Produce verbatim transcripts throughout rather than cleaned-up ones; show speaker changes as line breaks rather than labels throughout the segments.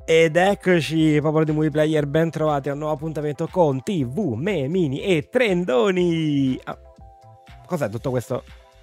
Ed eccoci, popolo di Movie Player, ben trovati a un nuovo appuntamento con T V, memini e trendoni. Ah, cos'è tutto questo?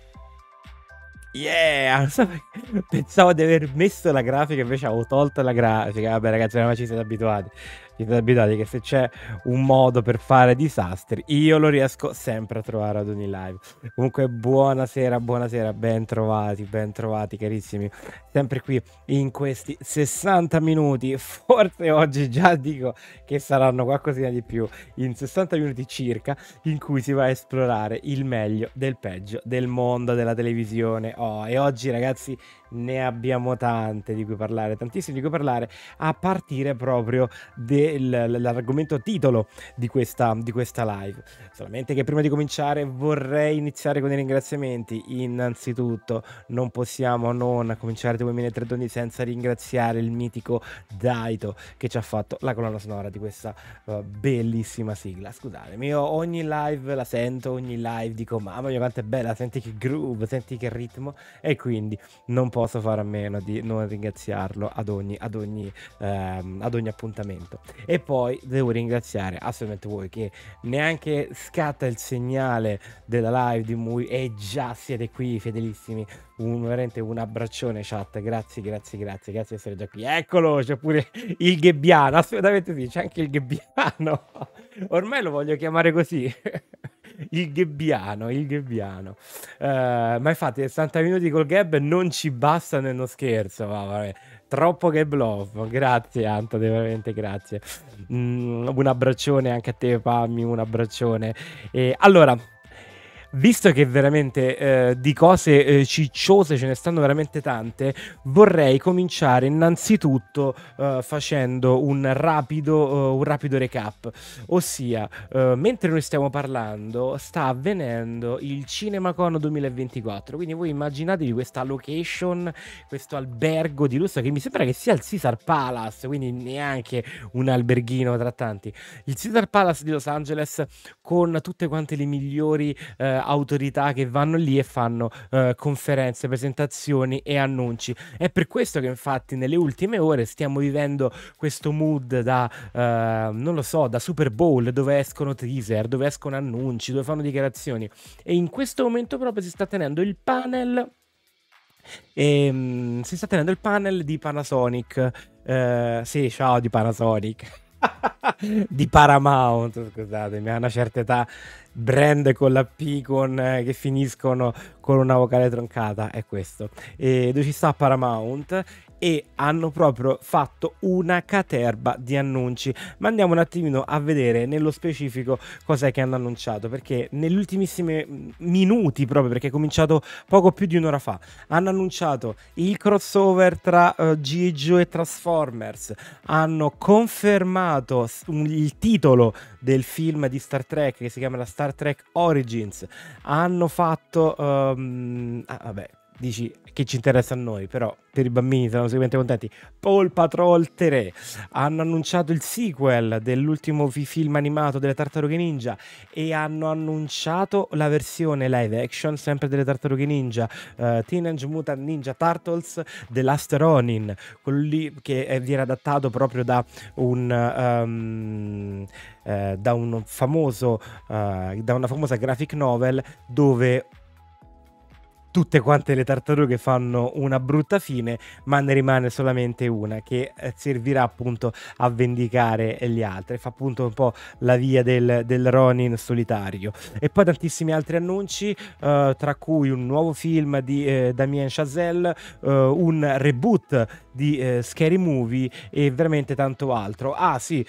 Yeah! Pensavo di aver messo la grafica, invece avevo tolto la grafica. Vabbè, ragazzi, ormai ci siete abituati. Ci siete abituati che se c'è un modo per fare disastri, io lo riesco sempre a trovare ad ogni live. Comunque, buonasera, buonasera, ben trovati, ben trovati, carissimi. Sempre qui in questi sessanta minuti. Forse oggi già dico che saranno qualcosina di più. In sessanta minuti circa, in cui si va a esplorare il meglio del peggio del mondo della televisione. Oh, e oggi, ragazzi, ne abbiamo tante di cui parlare, tantissime di cui parlare, a partire proprio dall'argomento titolo di questa, di questa live. Solamente che prima di cominciare vorrei iniziare con i ringraziamenti. Innanzitutto non possiamo non cominciare due mille trentoni senza ringraziare il mitico Daito che ci ha fatto la colonna sonora di questa uh, bellissima sigla. Scusatemi, io ogni live la sento, ogni live dico mamma mia quanto è bella, senti che groove, senti che ritmo, e quindi non posso fare a meno di non ringraziarlo ad ogni, ad ogni, ehm, ad ogni appuntamento. E poi devo ringraziare assolutamente voi che neanche scatta il segnale della live di Movie e già siete qui fedelissimi. Un, veramente un abbraccione chat, grazie grazie grazie grazie di essere già qui. Eccolo, c'è pure il Gebbiano, assolutamente sì, c'è anche il Gebbiano. Ormai lo voglio chiamare così. Il Gebbiano, il Gebbiano. Uh, ma infatti sessanta minuti col Geb non ci bastano, e non scherzo, ma vabbè. Troppo Geb love, grazie Antone, veramente grazie. Mm, un abbraccione anche a te Pammi, un abbraccione. E allora, visto che veramente eh, di cose eh, cicciose ce ne stanno veramente tante, vorrei cominciare innanzitutto eh, facendo un rapido, uh, un rapido recap. Ossia, eh, mentre noi stiamo parlando, sta avvenendo il CinemaCon duemilaventiquattro. Quindi voi immaginatevi questa location, questo albergo di lusso che mi sembra che sia il Caesar Palace, quindi neanche un alberghino tra tanti. Il Caesar Palace di Los Angeles, con tutte quante le migliori eh, autorità che vanno lì e fanno eh, conferenze, presentazioni e annunci. È per questo che infatti nelle ultime ore stiamo vivendo questo mood da eh, non lo so, da Super Bowl, dove escono teaser, dove escono annunci, dove fanno dichiarazioni, e in questo momento proprio si sta tenendo il panel e, um, si sta tenendo il panel di Panasonic. Uh, sì, ciao, di Panasonic. Di Paramount, scusatemi, a una certa età brand con la P con, eh, che finiscono con una vocale troncata è questo. E dove ci sta Paramount, e hanno proprio fatto una caterba di annunci. Ma andiamo un attimino a vedere nello specifico cos'è che hanno annunciato, perché negli ultimissimi minuti, proprio perché è cominciato poco più di un'ora fa, hanno annunciato il crossover tra uh, G I. Joe e Transformers, hanno confermato un, il titolo del film di Star Trek che si chiama la Star Trek Origins, hanno fatto um, ah, vabbè, dici che ci interessa a noi, però per i bambini saranno sicuramente contenti. Paw Patrol tre, hanno annunciato il sequel dell'ultimo film animato delle Tartarughe Ninja, e hanno annunciato la versione live action sempre delle Tartarughe Ninja, uh, Teenage Mutant Ninja Turtles The Last Ronin, quello lì che è, viene adattato proprio da un um, uh, da un famoso uh, da una famosa graphic novel, dove tutte quante le tartarughe fanno una brutta fine, ma ne rimane solamente una che servirà appunto a vendicare gli altri. Fa appunto un po' la via del, del Ronin solitario. E poi tantissimi altri annunci, uh, tra cui un nuovo film di eh, Damien Chazelle, uh, un reboot di eh, Scary Movie e veramente tanto altro. Ah sì,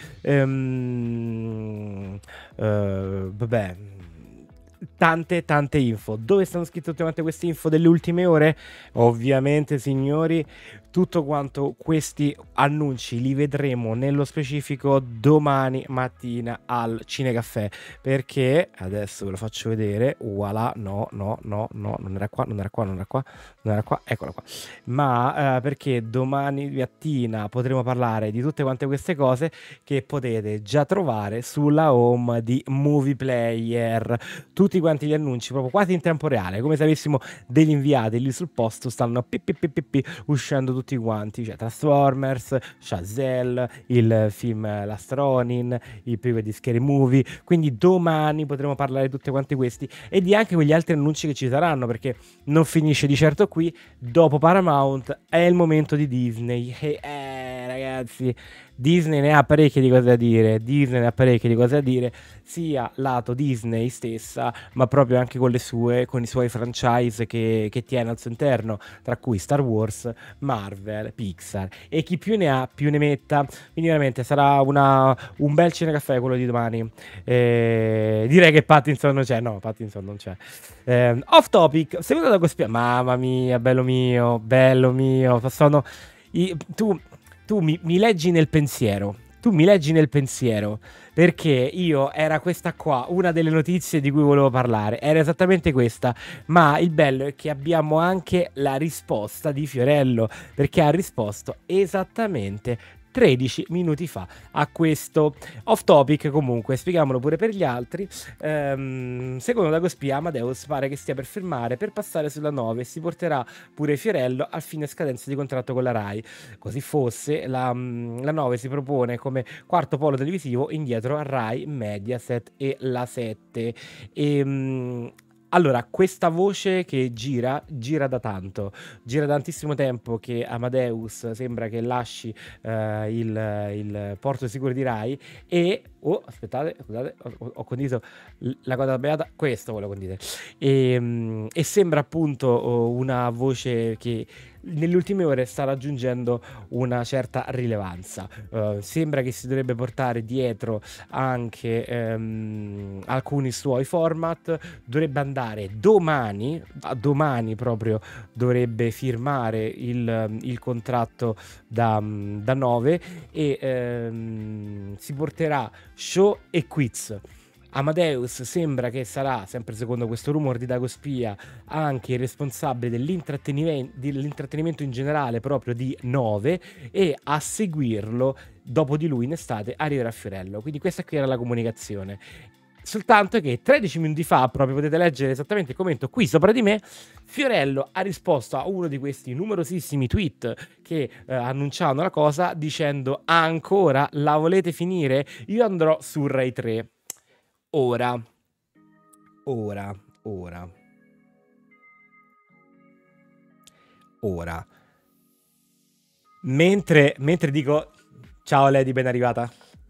um, uh, vabbè, tante tante info. Dove stanno scritte ultimamente queste info delle ultime ore? Ovviamente, signori, tutto quanto questi annunci li vedremo nello specifico domani mattina al Cinecaffè, perché adesso ve lo faccio vedere. Voilà, no no no no, non era qua, non era qua, non era qua, non era qua, eccola qua. Ma eh, perché domani mattina potremo parlare di tutte quante queste cose che potete già trovare sulla home di Movie Player. Tutti quanti gli annunci, proprio quasi in tempo reale, come se avessimo degli inviati lì sul posto, stanno pi, pi, pi, pi, pi, uscendo tutti quanti, cioè Transformers, Chazelle, il film Last Ronin, il primo di Scary Movie, quindi domani potremo parlare di tutti quanti questi e di anche quegli altri annunci che ci saranno, perché non finisce di certo qui. Dopo Paramount è il momento di Disney e eh, ragazzi, Disney ne ha parecchie di cose da dire, Disney ne ha parecchie di cose da dire, sia lato Disney stessa, ma proprio anche con le sue, con i suoi franchise che, che tiene al suo interno, tra cui Star Wars, Marvel, Pixar e chi più ne ha più ne metta. Quindi veramente sarà una, un bel cinecaffè quello di domani. Eh, direi che Pattinson non c'è, no, Pattinson non c'è. Eh, off topic, seguito da Cospia, mamma mia, bello mio, bello mio, sono i, tu tu mi, mi leggi nel pensiero, tu mi leggi nel pensiero, perché io era questa qua, una delle notizie di cui volevo parlare, era esattamente questa, ma il bello è che abbiamo anche la risposta di Fiorello, perché ha risposto esattamente tredici minuti fa a questo. Off topic comunque, spieghiamolo pure per gli altri. Ehm, secondo Dagospia, Amadeus pare che stia per firmare per passare sulla nove e si porterà pure Fiorello al fine scadenza di contratto con la Rai. Così fosse, la, la nove si propone come quarto polo televisivo indietro a Rai, Mediaset e la sette. E, mh, allora, questa voce che gira, gira da tanto, gira da tantissimo tempo che Amadeus sembra che lasci eh, il, il porto sicuro di Rai e... Oh, aspettate, scusate, ho, ho condiviso la cosa sbagliata, questo volevo condividere. E, mm, e sembra appunto oh, una voce che nelle ultime ore sta raggiungendo una certa rilevanza. Uh, sembra che si dovrebbe portare dietro anche um, alcuni suoi format, dovrebbe andare domani, domani proprio dovrebbe firmare il, il contratto da, da nove e um, si porterà show e quiz. Amadeus sembra che sarà, sempre secondo questo rumore di Dagospia, anche il responsabile dell'intrattenimento, dell'intrattenimento in generale proprio di nove e a seguirlo dopo di lui in estate arriverà Fiorello. Quindi questa qui era la comunicazione. Soltanto che tredici minuti fa, proprio potete leggere esattamente il commento qui sopra di me, Fiorello ha risposto a uno di questi numerosissimi tweet che eh, annunciavano la cosa dicendo: ancora la volete finire? Io andrò su Rai tre. Ora, ora, ora, ora. Mentre, mentre dico ciao Lady, ben arrivata.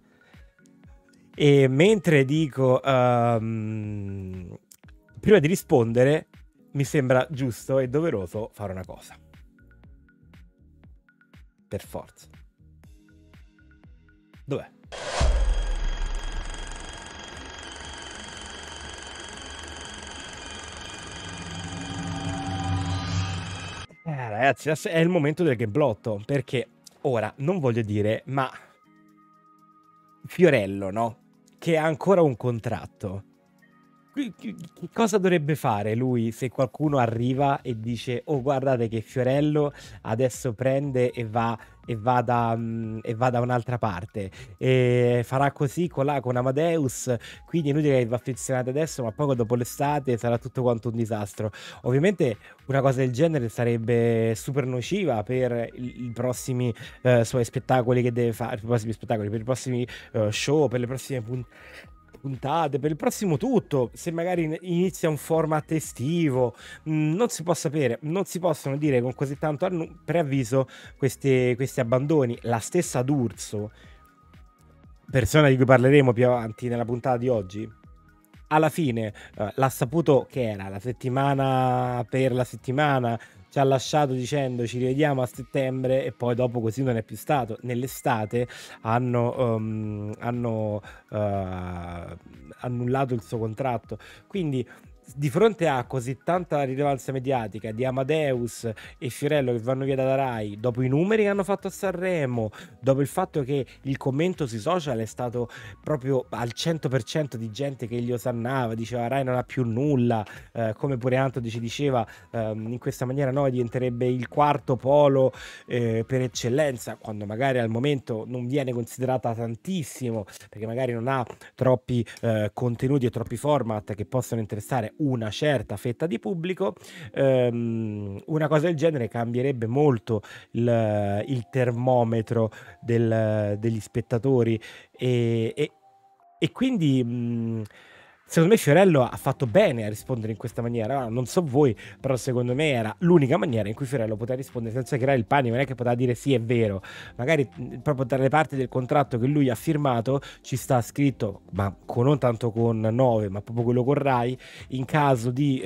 E mentre dico um, prima di rispondere, mi sembra giusto e doveroso fare una cosa. Per forza. Dov'è? Eh, ragazzi, adesso è il momento del gameblotto, perché ora non voglio dire, ma Fiorello, no? Che ha ancora un contratto. Che cosa dovrebbe fare lui se qualcuno arriva e dice: oh, guardate che Fiorello adesso prende e va e va da, mm, e va da un'altra parte e farà così con, la, con Amadeus, quindi è inutile che vi affezionate adesso, ma poi dopo l'estate sarà tutto quanto un disastro. Ovviamente una cosa del genere sarebbe super nociva per i, i prossimi eh, suoi spettacoli che deve fare, per i prossimi spettacoli, per i prossimi uh, show, per le prossime puntate puntate, per il prossimo tutto, se magari inizia un format estivo, mh, non si può sapere, non si possono dire con così tanto preavviso questi, questi abbandoni. La stessa D'Urso, persona di cui parleremo più avanti nella puntata di oggi, alla fine eh, l'ha saputo che era la settimana per la settimana, ci ha lasciato dicendo ci rivediamo a settembre e poi dopo così non è più stato. Nell'estate hanno, um, hanno uh, annullato il suo contratto, quindi di fronte a così tanta rilevanza mediatica di Amadeus e Fiorello che vanno via dalla Rai, dopo i numeri che hanno fatto a Sanremo, dopo il fatto che il commento sui social è stato proprio al cento per cento di gente che li osannava, diceva Rai non ha più nulla, eh, come pure Anto ci diceva, ehm, in questa maniera Nova diventerebbe il quarto polo eh, per eccellenza, quando magari al momento non viene considerata tantissimo, perché magari non ha troppi eh, contenuti e troppi format che possono interessare una certa fetta di pubblico. Ehm, una cosa del genere cambierebbe molto il, il termometro del, degli spettatori e, e, e quindi mh, secondo me Fiorello ha fatto bene a rispondere in questa maniera. Ora, non so voi, però secondo me era l'unica maniera in cui Fiorello poteva rispondere senza creare il panico. Non è che poteva dire sì, è vero. Magari mh, proprio dalle parti del contratto che lui ha firmato ci sta scritto, ma con, non tanto con nove, ma proprio quello con Rai, in caso di...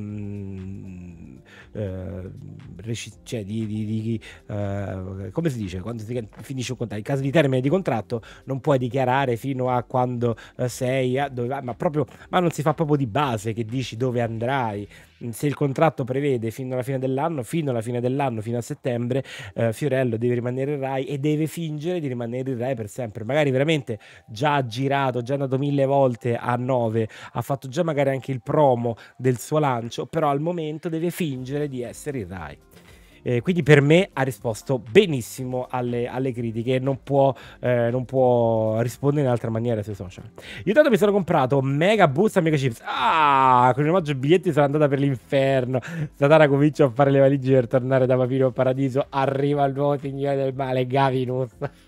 Ehm, eh, reci- cioè di, di- di- eh, come si dice quando si finisce un contratto, in caso di termine di contratto non puoi dichiarare fino a quando eh, sei a dove vai, ma proprio ma non si fa proprio di base che dici dove andrai. Se il contratto prevede fino alla fine dell'anno, fino alla fine dell'anno, fino a settembre, eh, Fiorello deve rimanere in Rai e deve fingere di rimanere in Rai per sempre. Magari veramente già girato, già andato mille volte a nove, ha fatto già magari anche il promo del suo lancio, però al momento deve fingere di essere in Rai. Eh, quindi per me ha risposto benissimo alle, alle critiche, non può, eh, non può rispondere in altra maniera sui social. Io tanto mi sono comprato mega busta mega chips. Ah, con il omaggio biglietti sono andata per l'inferno. Satana comincia a fare le valigie per tornare da Papiro Paradiso. Arriva il nuovo signore del male, Gavinus.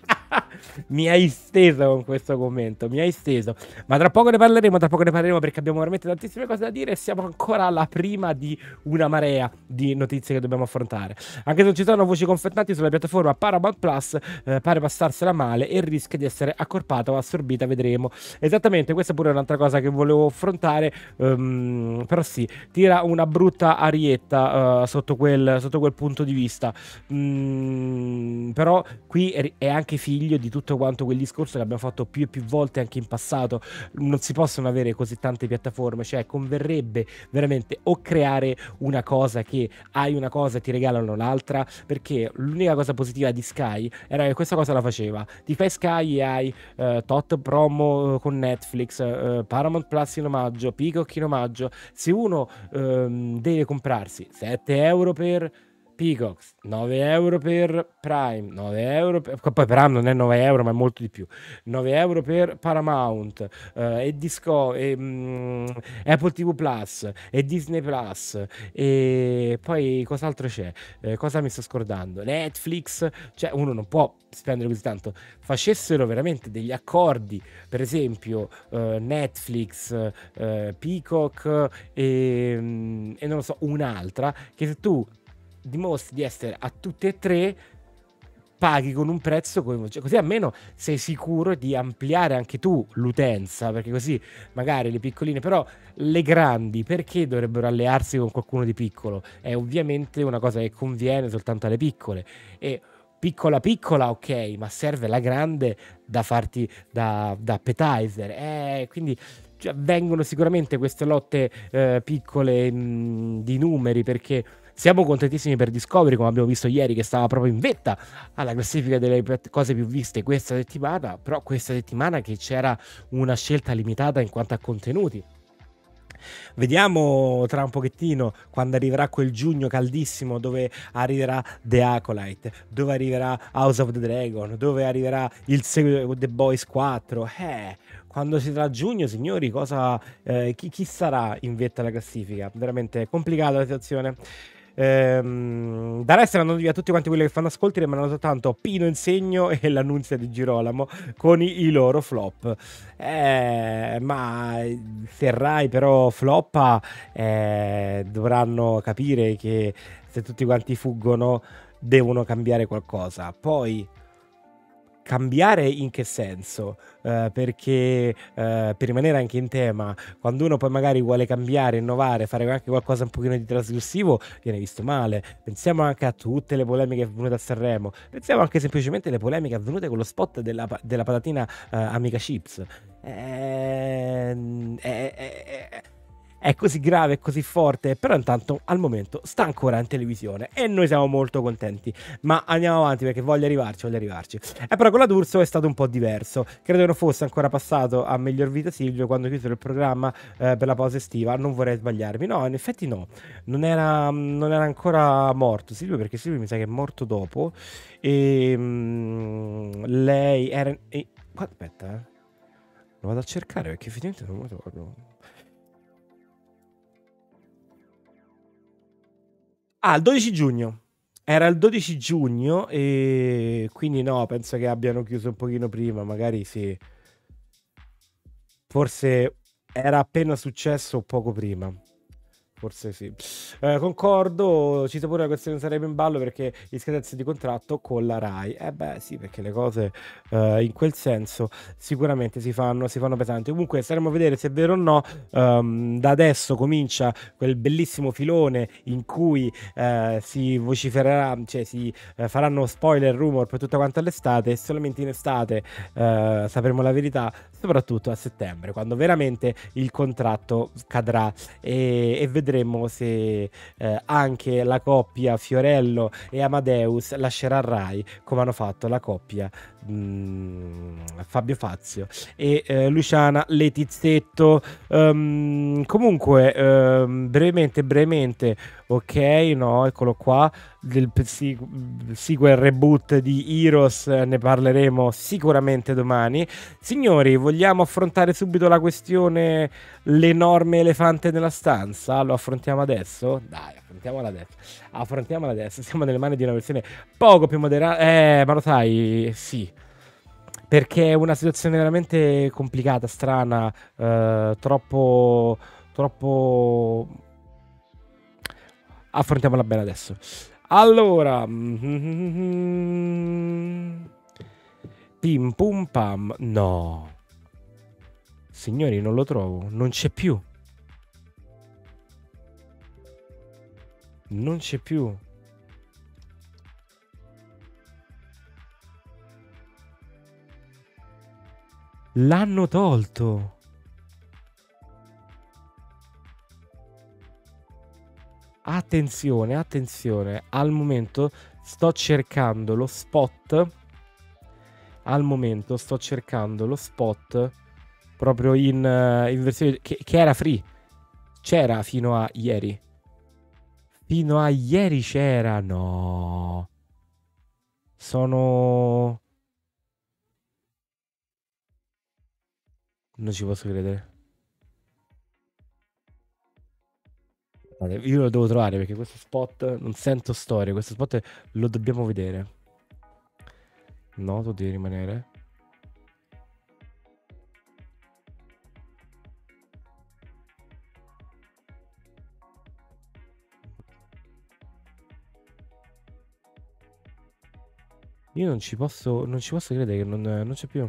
Mi hai steso con questo commento, mi hai steso. Ma tra poco ne parleremo, tra poco ne parleremo perché abbiamo veramente tantissime cose da dire e siamo ancora alla prima di una marea di notizie che dobbiamo affrontare. Anche se non ci sono voci confermate sulla piattaforma Paramount Plus, eh, pare passarsela male e rischia di essere accorpata o assorbita, vedremo. Esattamente, questa pure è un'altra cosa che volevo affrontare, um, però sì, tira una brutta arietta uh, sotto, quel, sotto quel punto di vista. Mm, però qui è, è anche figlio di tutto quanto quel discorso che abbiamo fatto più e più volte anche in passato. Non si possono avere così tante piattaforme, cioè converrebbe veramente o creare una cosa che hai una cosa e ti regalano l'altra, perché l'unica cosa positiva di Sky era che questa cosa la faceva. Ti fai Sky e hai uh, tot promo con Netflix, uh, Paramount Plus in omaggio, Peacock in omaggio. Se uno um, deve comprarsi sette euro per Peacock, nove euro per Prime, nove euro per... poi per anno non è nove euro ma è molto di più, nove euro per Paramount eh, e Disco e mm, Apple T V Plus e Disney Plus e poi cos'altro c'è, eh, cosa mi sto scordando, Netflix, cioè uno non può spendere così tanto. Facessero veramente degli accordi, per esempio eh, Netflix, eh, Peacock e, mm, e non lo so, un'altra, che se tu dimostri di essere a tutte e tre, paghi con un prezzo coinvolgente, così almeno sei sicuro di ampliare anche tu l'utenza, perché così magari le piccoline, però le grandi perché dovrebbero allearsi con qualcuno di piccolo? È ovviamente una cosa che conviene soltanto alle piccole, e piccola piccola ok, ma serve la grande da farti da, da appetizer, eh, quindi cioè, vengono sicuramente queste lotte eh, piccole mh, di numeri, perché siamo contentissimi per Discovery, come abbiamo visto ieri, che stava proprio in vetta alla classifica delle cose più viste questa settimana, però questa settimana che c'era una scelta limitata in quanto a contenuti. Vediamo tra un pochettino quando arriverà quel giugno caldissimo, dove arriverà The Acolyte, dove arriverà House of the Dragon, dove arriverà il seguito The Boys quattro. Eh, quando si sarà giugno, signori, cosa, eh, chi, chi sarà in vetta alla classifica? Veramente complicata la situazione. Ehm, da Resta hanno via tutti quanti quelli che fanno ascolti, rimangono soltanto Pino Insegno e l'annunzia di Girolamo con i, i loro flop. Eh, ma se Rai però floppa, eh, dovranno capire che se tutti quanti fuggono devono cambiare qualcosa. Poi cambiare in che senso? Eh, perché eh, per rimanere anche in tema, quando uno poi magari vuole cambiare, innovare, fare anche qualcosa un pochino di trasgressivo, viene visto male. Pensiamo anche a tutte le polemiche avvenute a Sanremo, pensiamo anche semplicemente alle polemiche avvenute con lo spot della, della patatina eh, Amica Chips. Eh, eh, eh, eh, è così grave, è così forte, però intanto al momento sta ancora in televisione e noi siamo molto contenti. Ma andiamo avanti perché voglio arrivarci, voglio arrivarci. E però con la D'Urso è stato un po' diverso. Credo che non fosse ancora passato a Miglior Vita Silvio quando chiusero il programma eh, per la pausa estiva. Non vorrei sbagliarmi. No, in effetti no. Non era, non era ancora morto Silvio perché Silvio mi sa che è morto dopo. E mm, lei era... e- qua- aspetta, eh. Lo vado a cercare perché effettivamente non me lo ricordo. Ah, il dodici giugno. Era il dodici giugno e quindi no, penso che abbiano chiuso un pochino prima, magari sì. Forse era appena successo poco prima. Forse sì. Eh, concordo, ci sia pure la questione sarebbe in ballo perché gli scadenze di contratto con la Rai. Eh beh, sì, perché le cose eh, in quel senso sicuramente si fanno, si fanno pesanti. Comunque staremo a vedere se è vero o no. Ehm, da adesso comincia quel bellissimo filone in cui eh, si vocifererà, cioè si eh, faranno spoiler, rumor per tutta quanta l'estate e solamente in estate eh, sapremo la verità, soprattutto a settembre, quando veramente il contratto cadrà e, e vedremo se eh, anche la coppia Fiorello e Amadeus lascerà Rai come hanno fatto la coppia mh, Fabio Fazio e eh, Luciana Letizzetto. Um, comunque um, brevemente brevemente ok, no, eccolo qua del si- sequel reboot di Heroes, eh, ne parleremo sicuramente domani. Signori, vogliamo affrontare subito la questione l'enorme elefante nella stanza? Lo affrontiamo adesso? Dai, affrontiamola adesso. Affrontiamola adesso. Siamo nelle mani di una versione poco più moderata. Eh, ma lo sai, sì. Perché è una situazione veramente complicata, strana, eh, troppo, troppo... Affrontiamola bene adesso. Allora... Pim pum pam. No. Signori, non lo trovo. Non c'è più. Non c'è più. L'hanno tolto. Attenzione, attenzione. Al momento sto cercando lo spot. Al momento sto cercando lo spot proprio in, eh, in versione che, che era free. C'era fino a ieri. Fino a ieri c'era. No. Sono... Non ci posso credere. Io lo devo trovare perché questo spot non sento storie. Questo spot lo dobbiamo vedere. No, tu devi rimanere. Io non ci posso, non ci posso credere che non, non c'è più.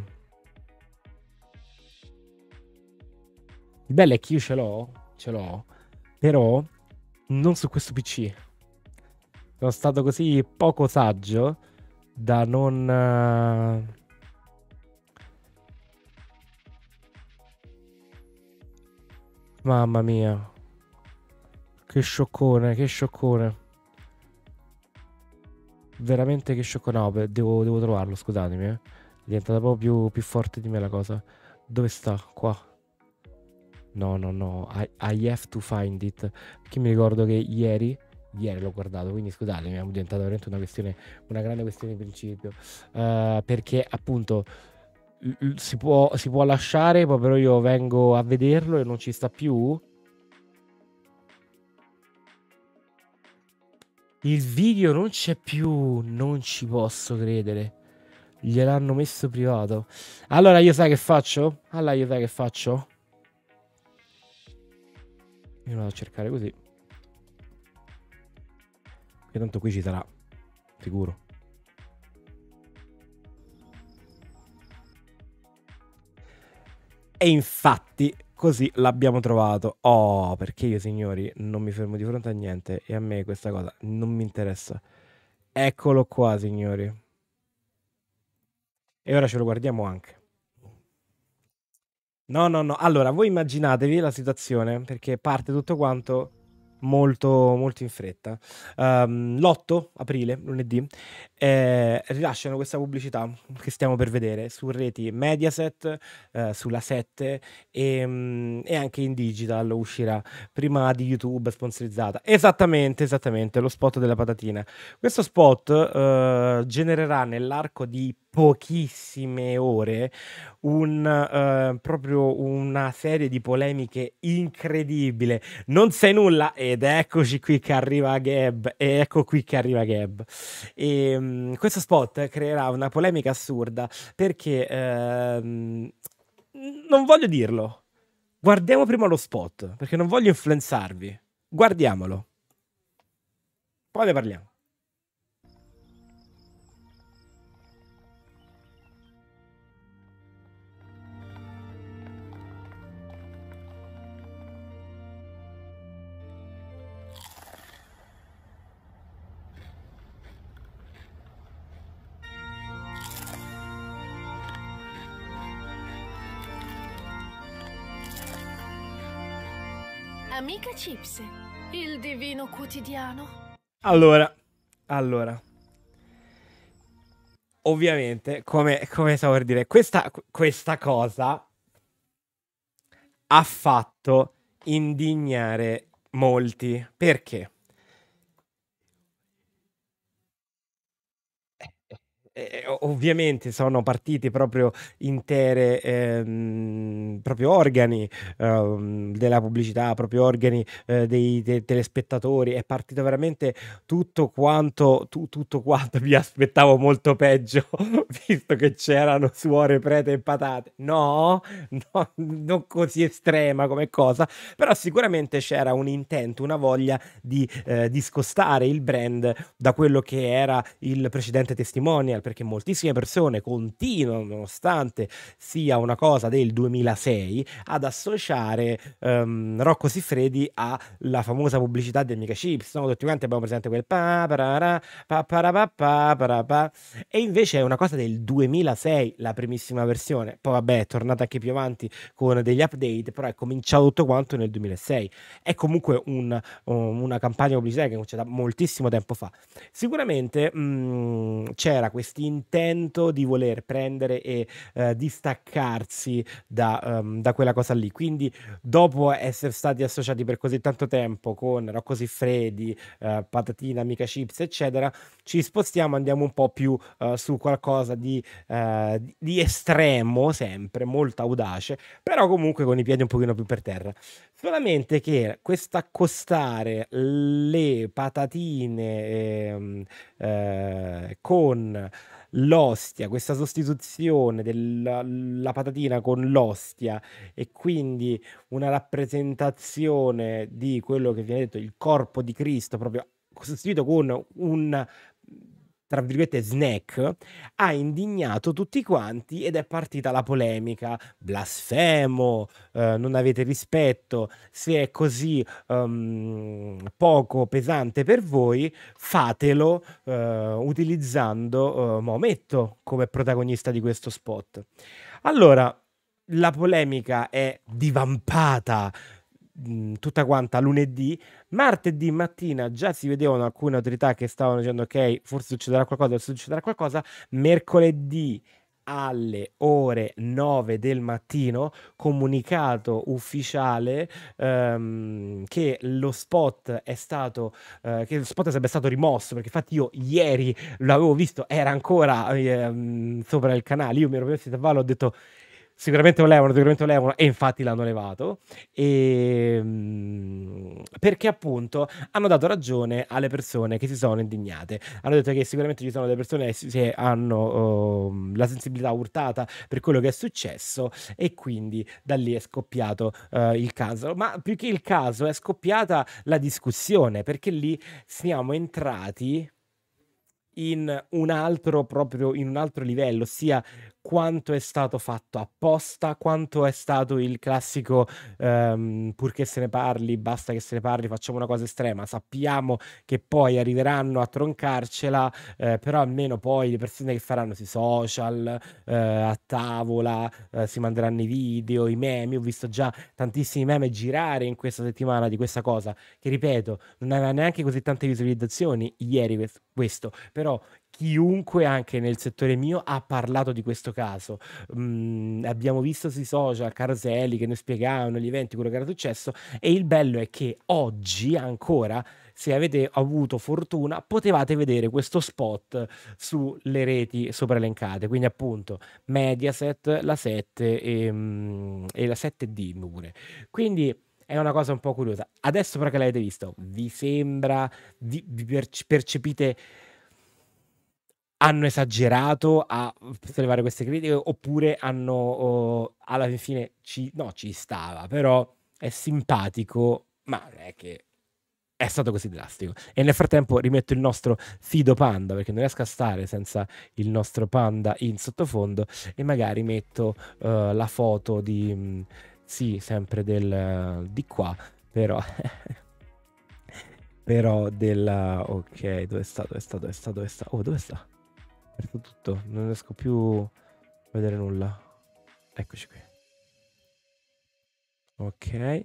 Il bello è che io ce l'ho, ce l'ho, però non su questo P C. Sono stato così poco saggio da non... eh, Mamma mia, che scioccone, che scioccone. Veramente che scioccone. No, beh, devo, devo trovarlo, scusatemi. Eh. È diventata proprio più, più forte di me la cosa. Dove sta? Qua. No, no, no. I, I have to find it. Perché mi ricordo che ieri... Ieri l'ho guardato, quindi scusatemi, è diventata veramente una questione, una grande questione di principio. Eh, perché appunto l- l- si può, si può lasciare, poi però io vengo a vederlo e non ci sta più. Il video non c'è più, non ci posso credere. Gliel'hanno messo privato. Allora io sai che faccio? Allora io sai che faccio? Io lo vado a cercare così. Che tanto qui ci sarà, sicuro. E infatti così l'abbiamo trovato. Oh, perché io signori non mi fermo di fronte a niente e a me questa cosa non mi interessa. Eccolo qua, signori. E ora ce lo guardiamo anche. No, no, no. Allora, voi immaginatevi la situazione, perché parte tutto quanto molto, molto in fretta. Ehm, l'otto aprile, lunedì, eh, rilasciano questa pubblicità che stiamo per vedere su reti Mediaset, eh, sulla sette e, mm, e anche in digital uscirà prima di YouTube sponsorizzata. Esattamente, esattamente, lo spot della patatina. Questo spot eh, genererà nell'arco di pochissime ore un, eh, proprio una serie di polemiche incredibile. Non sai nulla ed eccoci qui che arriva Gab, e ecco qui che arriva Gab. E, mm, questo spot creerà una polemica assurda perché ehm, non voglio dirlo. Guardiamo prima lo spot perché non voglio influenzarvi. Guardiamolo, poi ne parliamo.
Amica Chips, il divino quotidiano.
Allora, allora, ovviamente, come, come stavo per dire, questa, questa cosa ha fatto indignare molti. Perché? Eh, o- ovviamente sono partiti proprio intere, ehm, proprio organi ehm, della pubblicità, proprio organi eh, dei, dei telespettatori. È partito veramente tutto quanto, tu- tutto quanto. Mi aspettavo molto peggio, visto che c'erano suore, prete e patate. No, no, non così estrema come cosa, però sicuramente c'era un intento, una voglia di eh, discostare il brand da quello che era il precedente testimonial, perché moltissime persone continuano, nonostante sia una cosa del duemilasei, ad associare ehm, Rocco Siffredi alla famosa pubblicità di Amica Chips. No? Tutti quanti abbiamo presente quel pa parara, pa parapà, pa parapà. E invece è una cosa del duemilasei, la primissima versione. Poi vabbè, è tornata anche più avanti con degli update, però è cominciato tutto quanto nel duemilasei. È comunque un, una campagna pubblicitaria che è cominciata moltissimo tempo fa. Sicuramente mh, c'era questo intento di voler prendere e eh, distaccarsi da, ehm, da quella cosa lì. Quindi, dopo essere stati associati per così tanto tempo con Rocco Siffredi, eh, Patatina, Mica Chips, eccetera, ci spostiamo, andiamo un po' più eh, su qualcosa di, eh, di di estremo, sempre molto audace, però comunque con i piedi un pochino più per terra. Solamente che quest'accostare le patatine ehm, eh, con l'ostia, questa sostituzione della la patatina con l'ostia e quindi una rappresentazione di quello che viene detto il corpo di Cristo, proprio sostituito con un tra virgolette snack, ha indignato tutti quanti ed è partita la polemica. Blasfemo, eh, non avete rispetto, se è così ehm, poco pesante per voi, fatelo eh, utilizzando eh, Maometto come protagonista di questo spot. Allora, la polemica è divampata mh, tutta quanta lunedì. Martedì mattina già si vedevano alcune autorità che stavano dicendo ok, forse succederà qualcosa, forse succederà qualcosa. Mercoledì alle ore nove del mattino, comunicato ufficiale ehm, che lo spot è stato eh, che lo spot sarebbe stato rimosso, perché infatti io ieri l'avevo visto, era ancora ehm, sopra il canale, io mi ero messo in cavallo, ho detto sicuramente lo levano, sicuramente lo levano, e infatti l'hanno levato. E, mm, perché appunto hanno dato ragione alle persone che si sono indignate. Hanno detto che sicuramente ci sono delle persone che si, si hanno oh, la sensibilità urtata per quello che è successo e quindi da lì è scoppiato eh, il caso. Ma più che il caso è scoppiata la discussione, perché lì siamo entrati in un altro proprio in un altro livello, ossia quanto è stato fatto apposta, quanto è stato il classico, ehm, purché se ne parli, basta che se ne parli, facciamo una cosa estrema. Sappiamo che poi arriveranno a troncarcela, eh, però almeno poi le persone che faranno sui social, eh, a tavola, eh, si manderanno i video, i meme. Ho visto già tantissimi meme girare in questa settimana di questa cosa, che ripeto, non aveva neanche così tante visualizzazioni ieri quest- questo, però chiunque anche nel settore mio ha parlato di questo caso. Mm, abbiamo visto sui social caroselli che ne spiegavano gli eventi, quello che era successo, e il bello è che oggi ancora, se avete avuto fortuna, potevate vedere questo spot sulle reti sopraelencate, quindi appunto Mediaset, la sette e, mm, e la sette D pure. Quindi è una cosa un po' curiosa. Adesso però che l'avete visto, vi sembra, vi, vi perce- percepite hanno esagerato a sollevare queste critiche oppure hanno oh, alla fine ci, no, ci stava, però è simpatico, ma non è che è stato così drastico. E nel frattempo rimetto il nostro Fido Panda perché non riesco a stare senza il nostro panda in sottofondo e magari metto eh, la foto di mh, sì, sempre del di qua, però però della ok, dove sta? Dove sta? Dove sta? Dove sta? Oh, dove sta? Ho perso tutto, non riesco più a vedere nulla. Eccoci qui. Ok.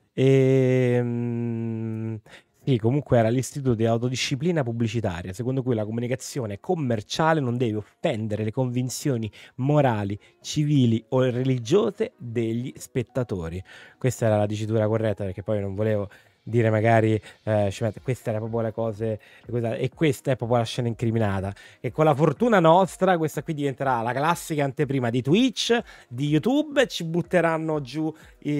Ehm, sì, comunque era l'Istituto di Autodisciplina Pubblicitaria, secondo cui la comunicazione commerciale non deve offendere le convinzioni morali, civili o religiose degli spettatori. Questa era la dicitura corretta, perché poi non volevo dire magari, eh, ci metto- queste erano proprio le cose, le cose- e questa è proprio la scena incriminata. E con la fortuna nostra, questa qui diventerà la classica anteprima di Twitch, di YouTube, e ci butteranno giù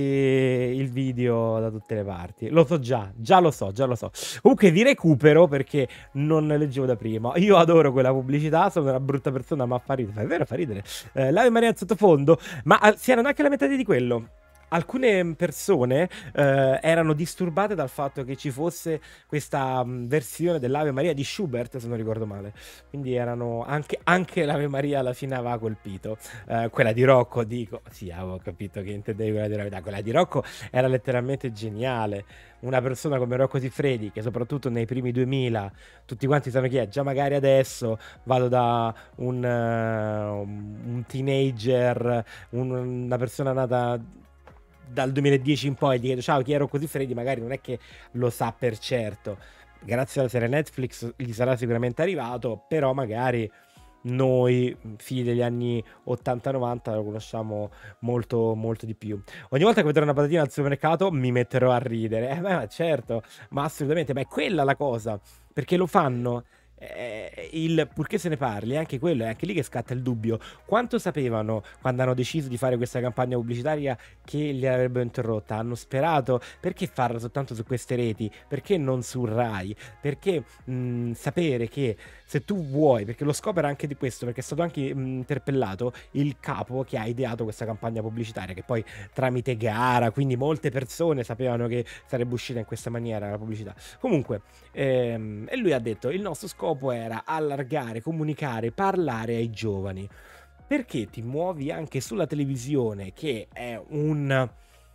i- il video da tutte le parti. Lo so già, già lo so, già lo so. Comunque vi recupero perché non leggevo da prima. Io adoro quella pubblicità, sono una brutta persona, ma fa ridere. È vero, fa ridere. Eh, l'Ave Maria in sottofondo, ma ah, si erano anche lamentati di quello. Alcune persone eh, erano disturbate dal fatto che ci fosse questa mh, versione dell'Ave Maria di Schubert, se non ricordo male. Quindi erano anche, anche l'Ave Maria alla fine aveva colpito. Eh, quella di Rocco, dico, sì, avevo capito che intendevi quella di Rocco. Quella di Rocco era letteralmente geniale. Una persona come Rocco Siffredi, che soprattutto nei primi duemila tutti quanti sanno chi è, già magari adesso vado da un, eh, un teenager, un- una persona nata dal duemiladieci in poi, gli chiedo ciao, chi ero così Freddy, magari non è che lo sa per certo. Grazie alla serie Netflix gli sarà sicuramente arrivato, però magari noi, figli degli anni ottanta novanta, lo conosciamo molto, molto di più. Ogni volta che vedrò una patatina al supermercato mi metterò a ridere. Eh, beh, certo, ma assolutamente, ma è quella la cosa, perché lo fanno. eh, il purché se ne parli, anche quello, è anche lì che scatta il dubbio. Quanto sapevano quando hanno deciso di fare questa campagna pubblicitaria che li avrebbero interrotta? Hanno sperato? Perché farla soltanto su queste reti? Perché non su Rai? Perché mh, sapere che se tu vuoi, perché lo scopo era anche di questo, perché è stato anche mh, interpellato il capo che ha ideato questa campagna pubblicitaria, che poi tramite gara, quindi molte persone sapevano che sarebbe uscita in questa maniera la pubblicità. Comunque, ehm, e lui ha detto, il nostro scopo era allargare, comunicare, parlare ai giovani. Perché ti muovi anche sulla televisione, che è un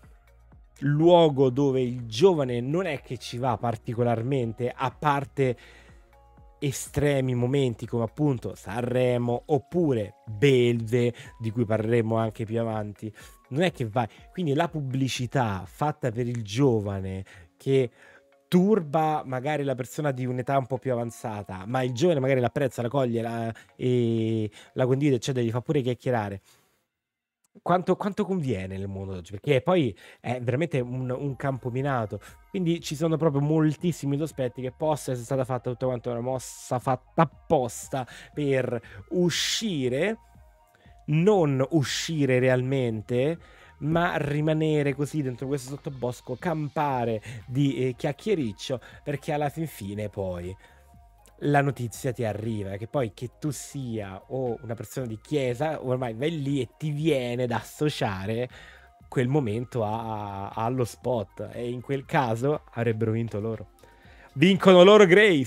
luogo dove il giovane non è che ci va particolarmente, a parte estremi momenti come appunto Sanremo oppure Belve, di cui parleremo anche più avanti, non è che vai, quindi la pubblicità fatta per il giovane che turba magari la persona di un'età un po' più avanzata, ma il giovane magari l'apprezza, la coglie la, e la condivide, eccetera, gli fa pure chiacchierare. Quanto, quanto conviene nel mondo oggi? Perché poi è veramente un, un campo minato. Quindi ci sono proprio moltissimi sospetti che possa essere stata fatta tutta quanta una mossa fatta apposta per uscire, non uscire realmente, ma rimanere così dentro questo sottobosco, campare di eh, chiacchiericcio, perché alla fin fine poi la notizia ti arriva, che poi che tu sia o una persona di chiesa, ormai vai lì e ti viene da associare quel momento a- a- allo spot, e in quel caso avrebbero vinto loro. Vincono loro, Grace!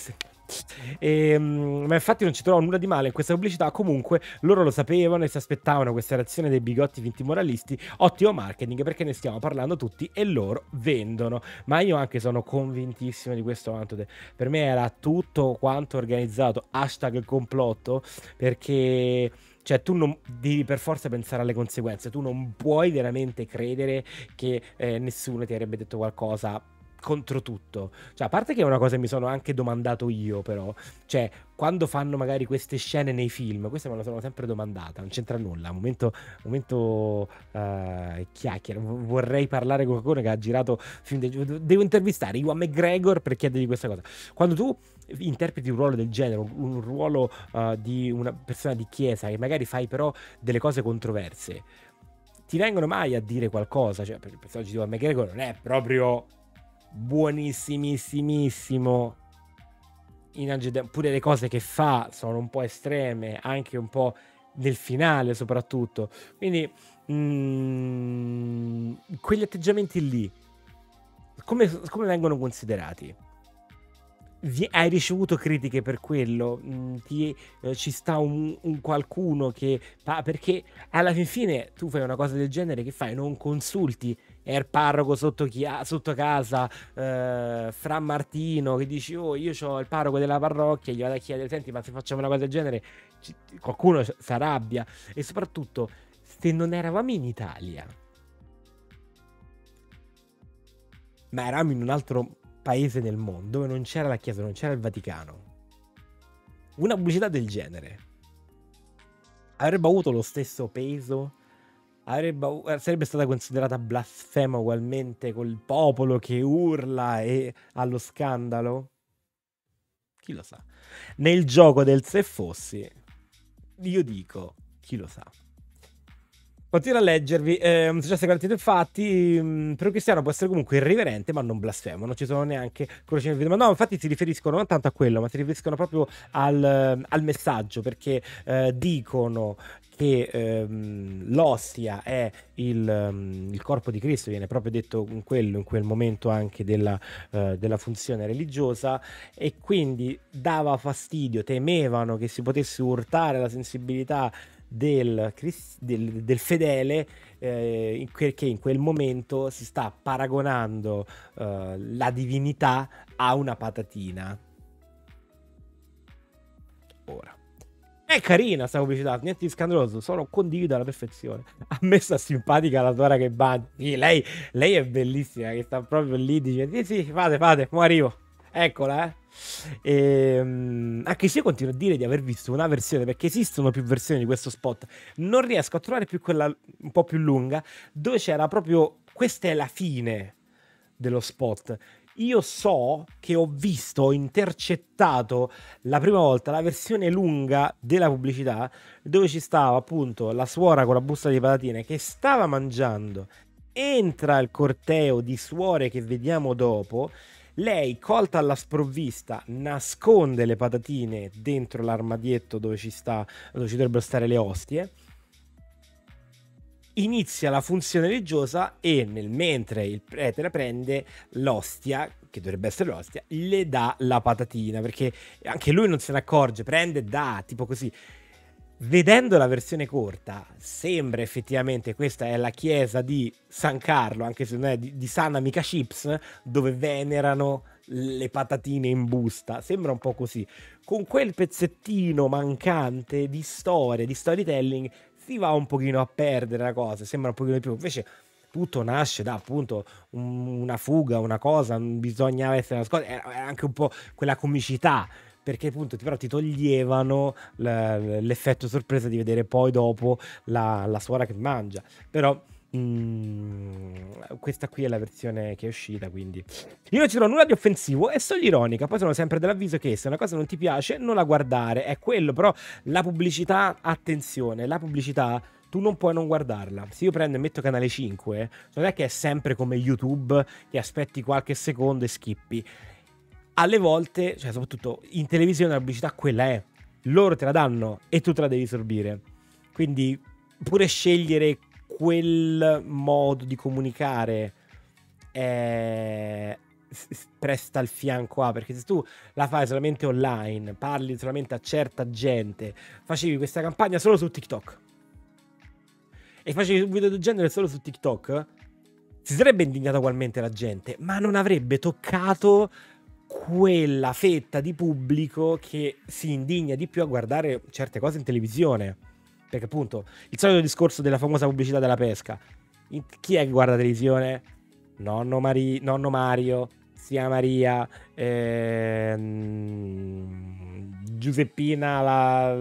E, mm, ma infatti non ci trovo nulla di male in questa pubblicità. Comunque loro lo sapevano e si aspettavano questa reazione dei bigotti finti moralisti. Ottimo marketing, perché ne stiamo parlando tutti e loro vendono. Ma io anche sono convintissimo di questo, Antode. Per me era tutto quanto organizzato, hashtag complotto, perché cioè tu non devi per forza pensare alle conseguenze. Tu non puoi veramente credere che eh, nessuno ti avrebbe detto qualcosa contro tutto. Cioè, a parte che è una cosa che mi sono anche domandato io, però, cioè, quando fanno magari queste scene nei film, questa me la sono sempre domandata, non c'entra nulla. Momento, momento uh, chiacchiera. V- vorrei parlare con qualcuno che ha girato film. De- devo intervistare Iwan McGregor per chiedergli questa cosa. Quando tu interpreti un ruolo del genere, un, un ruolo uh, di una persona di chiesa, e magari fai però delle cose controverse, ti vengono mai a dire qualcosa? Cioè, per il personaggio di Iwan McGregor non è proprio buonissimissimissimo in Angel, pure le cose che fa sono un po' estreme, anche un po' nel finale soprattutto, quindi mm, quegli atteggiamenti lì come, come vengono considerati? Vi- hai ricevuto critiche per quello? Mm, ti, eh, ci sta un, un qualcuno che fa, perché alla fin fine tu fai una cosa del genere, che fai? Non consulti è il parroco sotto, chia- sotto casa, eh, Fra Martino, che dici: oh, io ho il parroco della parrocchia, gli vado a chiedere: senti, ma se facciamo una cosa del genere ci- qualcuno si arrabbia. E soprattutto, se non eravamo in Italia, ma eravamo in un altro paese del mondo dove non c'era la Chiesa, non c'era il Vaticano, una pubblicità del genere avrebbe avuto lo stesso peso? Avrebbe, avu- eh, sarebbe stata considerata blasfema ugualmente col popolo che urla e allo scandalo? Chi lo sa? Nel gioco del se fossi, io dico, chi lo sa? Continuo a leggervi, eh, un successo garantito infatti, mh, per un cristiano può essere comunque irriverente ma non blasfemo, non ci sono neanche croci nel video, ma no, infatti si riferiscono non tanto a quello, ma si riferiscono proprio al, al messaggio, perché eh, dicono che ehm, l'ostia è il, um, il corpo di Cristo, viene proprio detto in quello, in quel momento anche della, eh, della funzione religiosa, e quindi dava fastidio, temevano che si potesse urtare la sensibilità del, del, del fedele, eh, in que- che in quel momento si sta paragonando eh, la divinità a una patatina. Ora, è carina sta pubblicità, niente di scandaloso, solo condivido alla perfezione. A me sta simpatica la suora che va. Sì, lei, lei è bellissima, che sta proprio lì, dice: sì, sì, fate, fate, mo arrivo. Eccola, eh. E, um, anche se io continuo a dire di aver visto una versione, perché esistono più versioni di questo spot, non riesco a trovare più quella un po' più lunga, dove c'era proprio: questa è la fine dello spot. Io so che ho visto, ho intercettato la prima volta la versione lunga della pubblicità, dove ci stava appunto la suora con la busta di patatine che stava mangiando. Entra il corteo di suore che vediamo dopo. Lei, colta alla sprovvista, nasconde le patatine dentro l'armadietto dove ci sta, dove ci dovrebbero stare le ostie. Inizia la funzione religiosa e nel mentre il prete la prende, l'ostia, che dovrebbe essere l'ostia, le dà la patatina, perché anche lui non se ne accorge, prende, dà, tipo così. Vedendo la versione corta, sembra effettivamente questa è la chiesa di San Carlo, anche se non è di, di San Amica Chips, dove venerano le patatine in busta. Sembra un po' così. Con quel pezzettino mancante di storia, di storytelling, si va un pochino a perdere la cosa, sembra un pochino di più. Invece tutto nasce da appunto un, una fuga, una cosa, bisognava essere nascosta, era anche un po' quella comicità, perché appunto però ti toglievano l'effetto sorpresa di vedere poi dopo la, la suora che mangia. Però mm, questa qui è la versione che è uscita, quindi io non ci trovo nulla di offensivo, è solo ironica. Poi sono sempre dell'avviso che se una cosa non ti piace non la guardare, è quello. Però la pubblicità, attenzione, la pubblicità tu non puoi non guardarla. Se io prendo e metto canale cinque, non è che è sempre come YouTube che aspetti qualche secondo e skippi. Alle volte, cioè soprattutto in televisione, la pubblicità quella è. Loro te la danno e tu te la devi sorbire. Quindi pure scegliere quel modo di comunicare è, presta il fianco a, perché se tu la fai solamente online, parli solamente a certa gente, facevi questa campagna solo su TikTok e facevi un video del genere solo su TikTok, si sarebbe indignata ugualmente la gente, ma non avrebbe toccato quella fetta di pubblico che si indigna di più a guardare certe cose in televisione. Perché appunto il solito discorso della famosa pubblicità della pesca. In- chi è che guarda televisione? Nonno, Mari- nonno Mario, zia Maria, ehm, Giuseppina, la,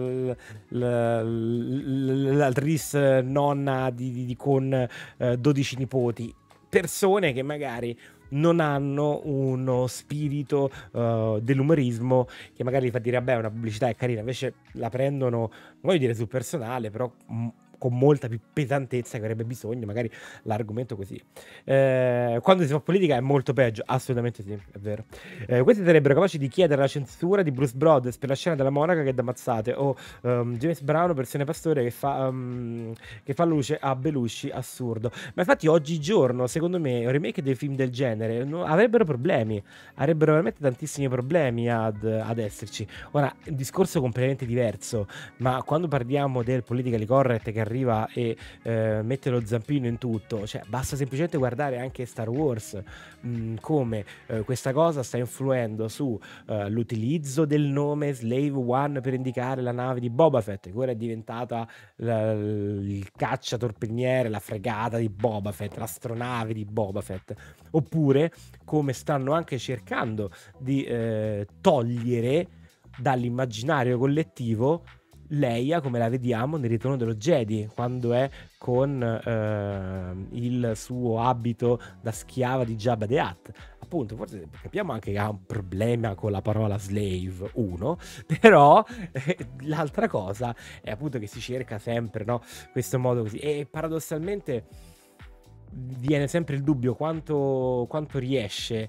la, la, l'attrice nonna di, di- di- con eh, dodici nipoti. Persone che magari non hanno uno spirito uh, dell'umorismo che magari fa dire vabbè una pubblicità è carina, invece la prendono, non voglio dire sul personale, però m- con molta più pesantezza che avrebbe bisogno magari l'argomento così. Eh, quando si fa politica è molto peggio, assolutamente sì, è vero. Eh, questi sarebbero capaci di chiedere la censura di Bruce Brothers per la scena della monaca che dà mazzate, o um, James Brown versione Pastore che fa, um, che fa luce a Belushi, assurdo. Ma infatti oggigiorno, secondo me, un remake dei film del genere no, avrebbero problemi, avrebbero veramente tantissimi problemi ad, ad esserci. Ora, un discorso completamente diverso, ma quando parliamo del politically correct che arriva e eh, mette lo zampino in tutto, cioè basta semplicemente guardare anche Star Wars, mh, come eh, questa cosa sta influendo su eh, l'utilizzo del nome Slave One per indicare la nave di Boba Fett, che ora è diventata la- il cacciatorpediniere, la fregata di Boba Fett, l'astronave di Boba Fett, oppure come stanno anche cercando di eh, togliere dall'immaginario collettivo Leia come la vediamo nel Ritorno dello Jedi, quando è con eh, il suo abito da schiava di Jabba the Hutt. Appunto, forse capiamo anche che ha un problema con la parola slave, uno, però eh, l'altra cosa è appunto che si cerca sempre, no, questo modo così, e paradossalmente viene sempre il dubbio quanto, quanto riesce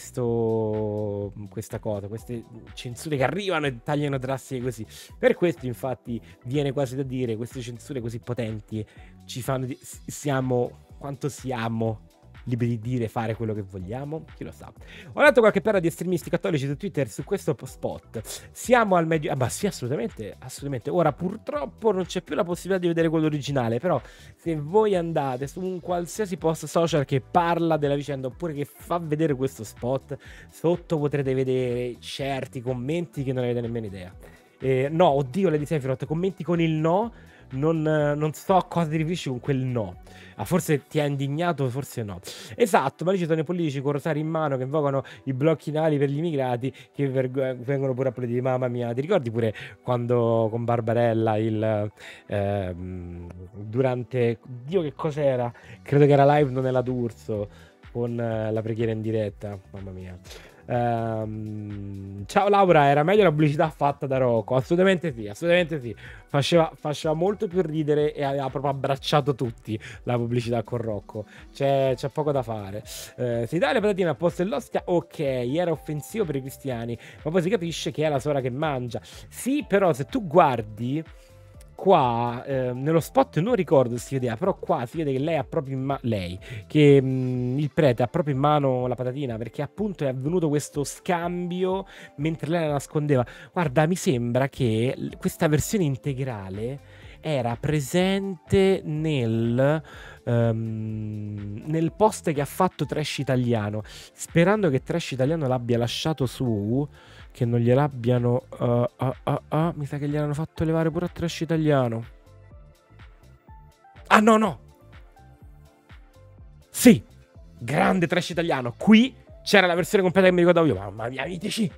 questo, questa cosa, queste censure che arrivano e tagliano drastiche così. Per questo infatti viene quasi da dire, queste censure così potenti ci fanno di- siamo quanto siamo liberi di dire e fare quello che vogliamo, chi lo sa. Ho letto qualche parola di estremisti cattolici su Twitter su questo spot. Siamo al medio... Ah, ma sì, assolutamente, assolutamente. Ora, purtroppo non c'è più la possibilità di vedere quello originale, però se voi andate su un qualsiasi post social che parla della vicenda oppure che fa vedere questo spot, sotto potrete vedere certi commenti che non avete nemmeno idea. Eh, no, oddio, Lady Sephiroth, commenti con il no. Non, non so a cosa ti riferisci con quel no. Ah, forse ti ha indignato, forse no. Esatto, ma lì ci sono i politici con rosari in mano che invocano i blocchi nali per gli immigrati che verg- vengono pure applauditi. Mamma mia, ti ricordi pure quando con Barbarella il ehm, durante Dio che cos'era? Credo che era live non è la D'Urso con eh, la preghiera in diretta. Mamma mia. Ehm, ciao Laura, era meglio la pubblicità fatta da Rocco? Assolutamente sì, assolutamente sì. Faceva, faceva molto più ridere e aveva proprio abbracciato tutti la pubblicità con Rocco. C'è, c'è poco da fare. Eh, se dai le patatine al posto dell'ostia, ok, era offensivo per i cristiani, ma poi si capisce che è la suora che mangia. Sì, però se tu guardi qua eh, nello spot non ricordo se si vedeva, però qua si vede che lei ha proprio in mano lei che mh, il prete ha proprio in mano la patatina, perché appunto è avvenuto questo scambio mentre lei la nascondeva. Guarda, mi sembra che l- questa versione integrale era presente nel ehm, nel post che ha fatto Trash Italiano, sperando che Trash Italiano l'abbia lasciato su, che non gliel'abbiano uh, uh, uh, uh, mi sa che gliel'hanno fatto levare pure a Trash Italiano. Ah no no, sì, grande Trash Italiano. Qui c'era la versione completa che mi ricordavo io. Mamma mia, mitici.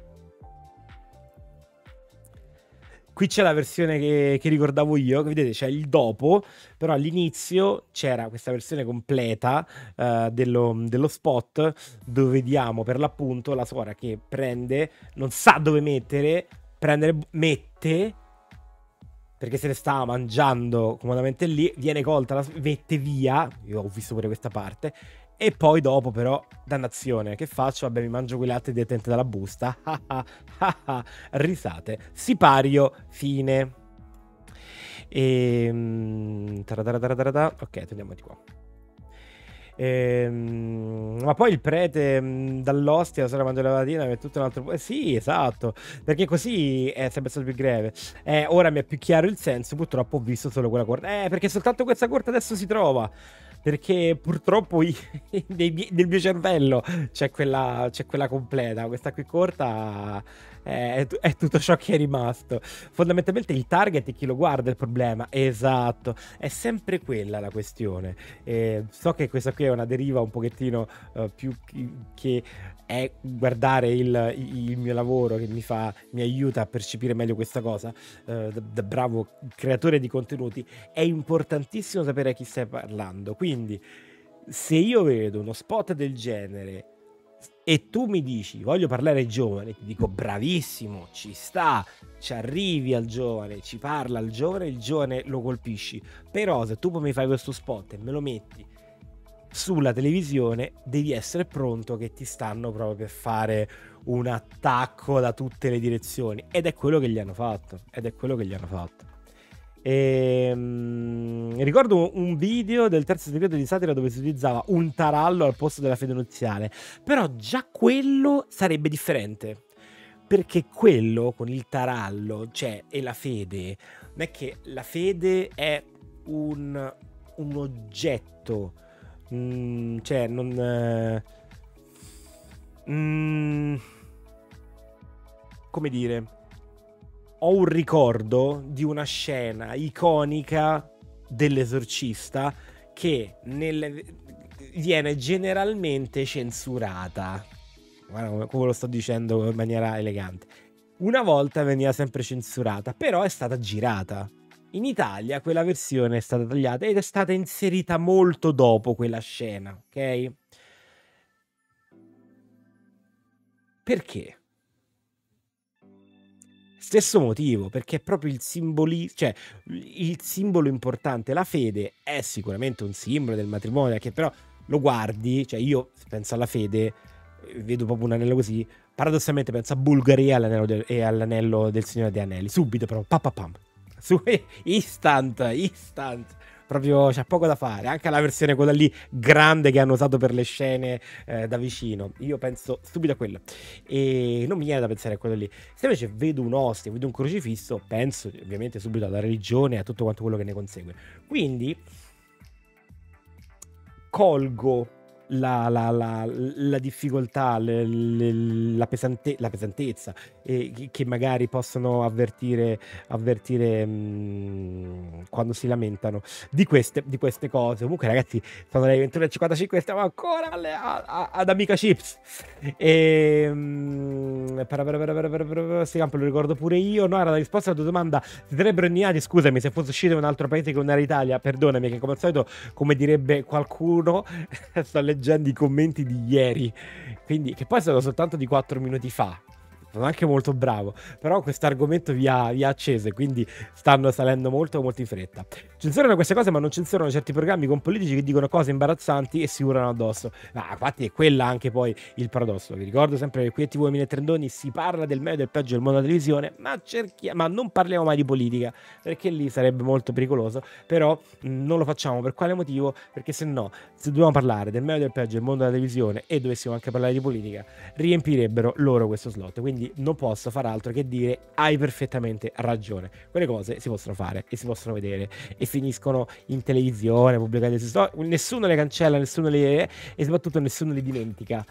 Qui c'è la versione che, che ricordavo io, che vedete c'è il dopo, però all'inizio c'era questa versione completa eh, dello, dello spot, dove vediamo per l'appunto la suora che prende, non sa dove mettere, prende, mette, perché se ne stava mangiando comodamente lì, viene colta, la mette via, io ho visto pure questa parte, e poi dopo però, dannazione, che faccio? Vabbè, mi mangio quelle altre direttamente dalla busta. Risate. Sipario, fine. E... Ok, torniamo di qua. Ehm, ma poi il prete mh, dall'ostia la sera mangia la patina è tutto un altro... Eh, sì, esatto, perché così è sempre stato più greve. Eh, ora mi è più chiaro il senso, purtroppo ho visto solo quella corta. Eh, perché soltanto questa corta adesso si trova. Perché purtroppo i- nei mie- nel mio cervello c'è quella, c'è quella completa. Questa qui corta è, è tu- è tutto ciò che è rimasto. Fondamentalmente il target è chi lo guarda, il problema. Esatto, è sempre quella la questione. Eh, so che questa qui è una deriva un pochettino eh, più chi- che è guardare il, il mio lavoro che mi fa, mi aiuta a percepire meglio questa cosa, eh, da, da bravo creatore di contenuti. È importantissimo sapere a chi stai parlando. Quindi, se io vedo uno spot del genere e tu mi dici voglio parlare ai giovani, ti dico bravissimo, ci sta, ci arrivi al giovane, ci parla al giovane, il giovane lo colpisci. Però se tu poi mi fai questo spot e me lo metti sulla televisione, devi essere pronto che ti stanno proprio per fare un attacco da tutte le direzioni. Ed è quello che gli hanno fatto. Ed è quello che gli hanno fatto. Ehm, ricordo un video del terzo segreto di satira dove si utilizzava un tarallo al posto della fede nuziale. Però già quello sarebbe differente. Perché quello con il tarallo, cioè, e la fede, non è che la fede è un, un oggetto. Mm, cioè, non... eh, mm, come dire, ho un ricordo di una scena iconica dell'esorcista che nelle- viene generalmente censurata. Guarda come come lo sto dicendo in maniera elegante. Una volta veniva sempre censurata, però è stata girata. In Italia quella versione è stata tagliata ed è stata inserita molto dopo quella scena, ok? Perché? Stesso motivo, perché è proprio il simboli, cioè il simbolo importante. La fede è sicuramente un simbolo del matrimonio, che però lo guardi, cioè io penso alla fede, eh, vedo proprio un anello così, paradossalmente penso a Bulgari e all'anello del, e all'anello del Signore degli Anelli, subito però, pa, pa, pam. Su, instant, instant. Proprio c'è poco da fare, anche la versione quella lì grande che hanno usato per le scene eh, da vicino. Io penso subito a quella. E non mi viene da pensare a quello lì. Se invece vedo un ostia, vedo un crocifisso, penso ovviamente subito alla religione e a tutto quanto quello che ne consegue. Quindi colgo la, la- la- la difficoltà, le- le- la, pesante- la pesantezza eh, che- che magari possono avvertire, avvertire mh, quando si lamentano di queste, di queste cose. Comunque, ragazzi, sono le ventuno e cinquantacinque, stiamo ancora alle- a- a- ad Amica Chips. E, mh, para- para- para- para- para- para- questo campo lo ricordo pure io. No, era la risposta alla tua domanda. Si sarebbero inviati, scusami, se fosse uscito in un altro paese che non era l'Italia, perdonami, che come al solito, come direbbe qualcuno, sto leggendo i commenti di ieri, quindi che poi sono soltanto di quattro minuti fa. Sono anche molto bravo, però questo argomento vi ha, vi ha accese, quindi stanno salendo molto molto in fretta. Censurano queste cose, ma non censurano certi programmi con politici che dicono cose imbarazzanti e si urlano addosso. Ah, infatti è quella anche poi il paradosso. Vi ricordo sempre che qui a T V Emile Trendoni si parla del meglio e del peggio del mondo della televisione, ma, cerchia- ma non parliamo mai di politica, perché lì sarebbe molto pericoloso. Però mh, non lo facciamo per quale motivo? Perché se no, se dobbiamo parlare del meglio e del peggio del mondo della televisione e dovessimo anche parlare di politica, riempirebbero loro questo slot. Quindi non posso far altro che dire hai perfettamente ragione. Quelle cose si possono fare e si possono vedere e finiscono in televisione, pubblicate su storie, nessuno le cancella, nessuno le e soprattutto nessuno le dimentica.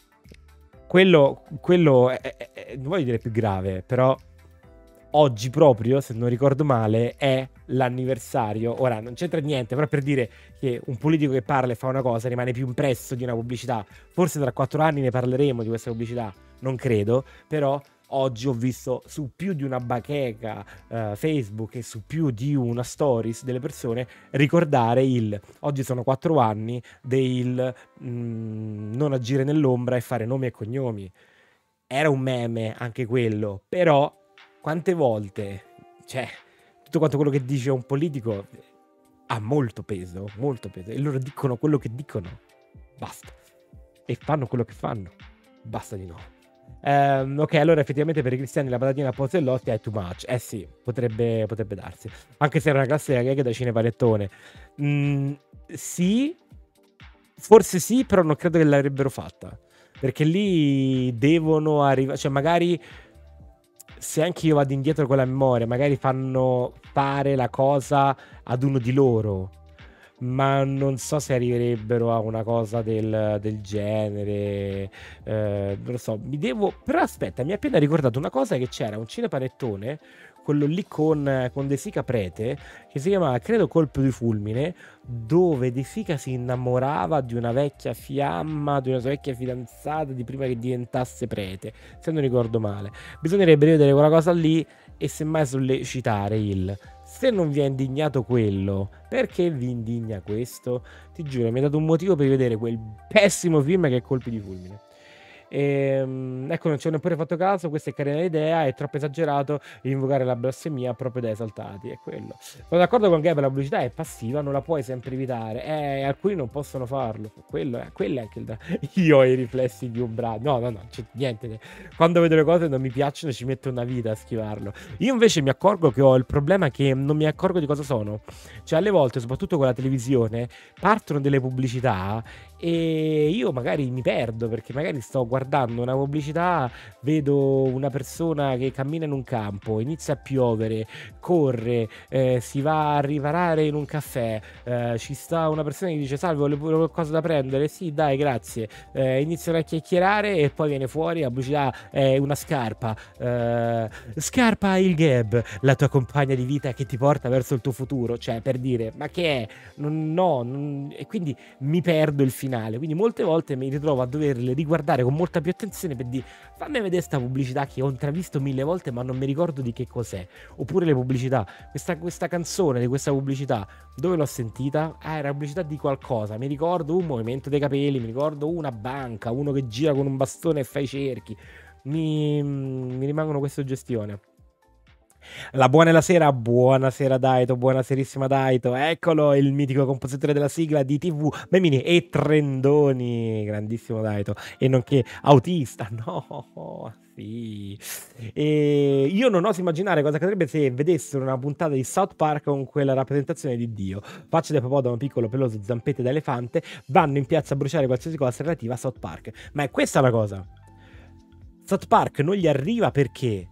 Quello, quello è, è- è- non voglio dire più grave, però oggi proprio, se non ricordo male, è l'anniversario. Ora non c'entra niente, però per dire che un politico che parla e fa una cosa rimane più impresso di una pubblicità. Forse tra quattro anni ne parleremo di questa pubblicità, non credo, però oggi ho visto su più di una bacheca eh, Facebook e su più di una stories delle persone ricordare il oggi sono quattro anni del mm, non agire nell'ombra e fare nomi e cognomi. Era un meme anche quello, però quante volte, cioè, tutto quanto quello che dice un politico ha molto peso, molto peso, e loro dicono quello che dicono, basta, e fanno quello che fanno, basta di no. Ehm, ok, allora effettivamente per i cristiani la patatina al posto dell'ostia è too much, eh sì, potrebbe, potrebbe darsi, anche se era una classica gag da cinepanettone. Mm, sì, Forse sì, però non credo che l'avrebbero fatta. Perché lì devono arrivare, cioè magari se anche io vado indietro con la memoria, magari fanno fare la cosa ad uno di loro, ma non so se arriverebbero a una cosa del, del genere. Eh, non lo so, mi devo. Però aspetta, mi ha appena ricordato una cosa: che c'era un cinepanettone, quello lì con, con De Sica prete, che si chiamava, credo, Colpo di fulmine, dove De Sica si innamorava di una vecchia fiamma, di una sua vecchia fidanzata di prima che diventasse prete, se non ricordo male. Bisognerebbe rivedere quella cosa lì e semmai sollecitare il: se non vi è indignato quello, perché vi indigna questo? Ti giuro, mi ha dato un motivo per vedere quel pessimo film che è Colpi di fulmine. Ehm, ecco, non ci hanno pure fatto caso, questa è carina idea, è troppo esagerato invocare la blasfemia proprio da esaltati, è quello. Sono d'accordo con Gab, la pubblicità è passiva, non la puoi sempre evitare, eh, alcuni non possono farlo, quello è, quello è anche il dra- Io ho i riflessi di un bravo, no, no, no, c'è niente, quando vedo le cose che non mi piacciono ci metto una vita a schivarlo. Io invece mi accorgo che ho il problema che non mi accorgo di cosa sono, cioè alle volte, soprattutto con la televisione, partono delle pubblicità e io magari mi perdo, perché magari sto guardando una pubblicità, vedo una persona che cammina in un campo, inizia a piovere, corre, eh, si va a riparare in un caffè, eh, ci sta una persona che dice salve, volevo qualcosa da prendere, sì dai grazie, eh, iniziano a chiacchierare e poi viene fuori la pubblicità è una scarpa, eh, scarpa il Gab, la tua compagna di vita che ti porta verso il tuo futuro, cioè per dire ma che è, non, no, non... e quindi mi perdo il finale, quindi molte volte mi ritrovo a doverle riguardare con molta più attenzione per dire fammi vedere sta pubblicità che ho intravisto mille volte ma non mi ricordo di che cos'è, oppure le pubblicità, questa, questa canzone di questa pubblicità dove l'ho sentita? Ah, era pubblicità di qualcosa, mi ricordo un movimento dei capelli, mi ricordo una banca, uno che gira con un bastone e fa i cerchi, mi, mi rimangono queste suggestioni. La buona e la sera, buonasera Daito, buonaserissima Daito, eccolo il mitico compositore della sigla di T V, Memini e Trendoni, grandissimo Daito, e nonché autista, no, sì. E io non oso immaginare cosa accadrebbe se vedessero una puntata di South Park con quella rappresentazione di Dio, faccia da ippopotamo piccolo, peloso, zampette da elefante, vanno in piazza a bruciare qualsiasi cosa relativa a South Park, ma è questa la cosa, South Park non gli arriva perché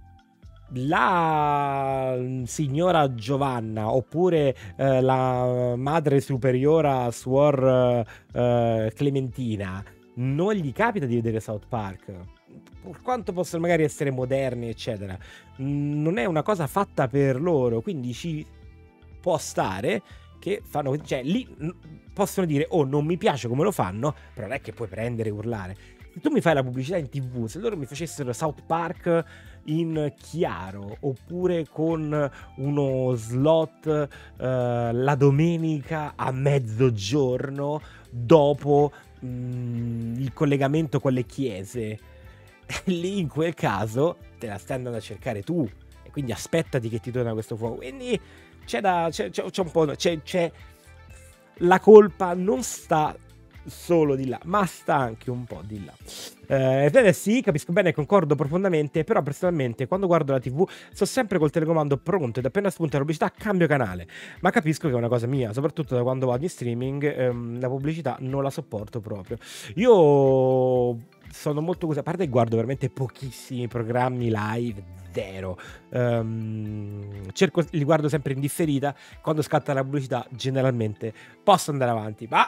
la signora Giovanna oppure eh, la madre superiora Suor eh, Clementina non gli capita di vedere South Park, per quanto possono magari essere moderni eccetera, non è una cosa fatta per loro, quindi ci può stare che fanno, cioè lì possono dire oh non mi piace come lo fanno, però non è che puoi prendere e urlare. Se tu mi fai la pubblicità in tv, se loro mi facessero South Park in chiaro oppure con uno slot eh, la domenica a mezzogiorno dopo mh, il collegamento con le chiese, lì in quel caso te la stai andando a cercare tu e quindi aspettati che ti torna questo fuoco. Quindi c'è da c'è, c'è, c'è un po' c'è, c'è la colpa non sta solo di là, ma sta anche un po' di là. Eh, sì, capisco bene e concordo profondamente, però personalmente quando guardo la tv sto sempre col telecomando pronto ed appena spunta la pubblicità cambio canale, ma capisco che è una cosa mia, soprattutto da quando vado in streaming, ehm, la pubblicità non la sopporto proprio. Io sono molto così, a parte che guardo veramente pochissimi programmi live, zero, um, cerco, li guardo sempre in differita, quando scatta la pubblicità generalmente posso andare avanti, ma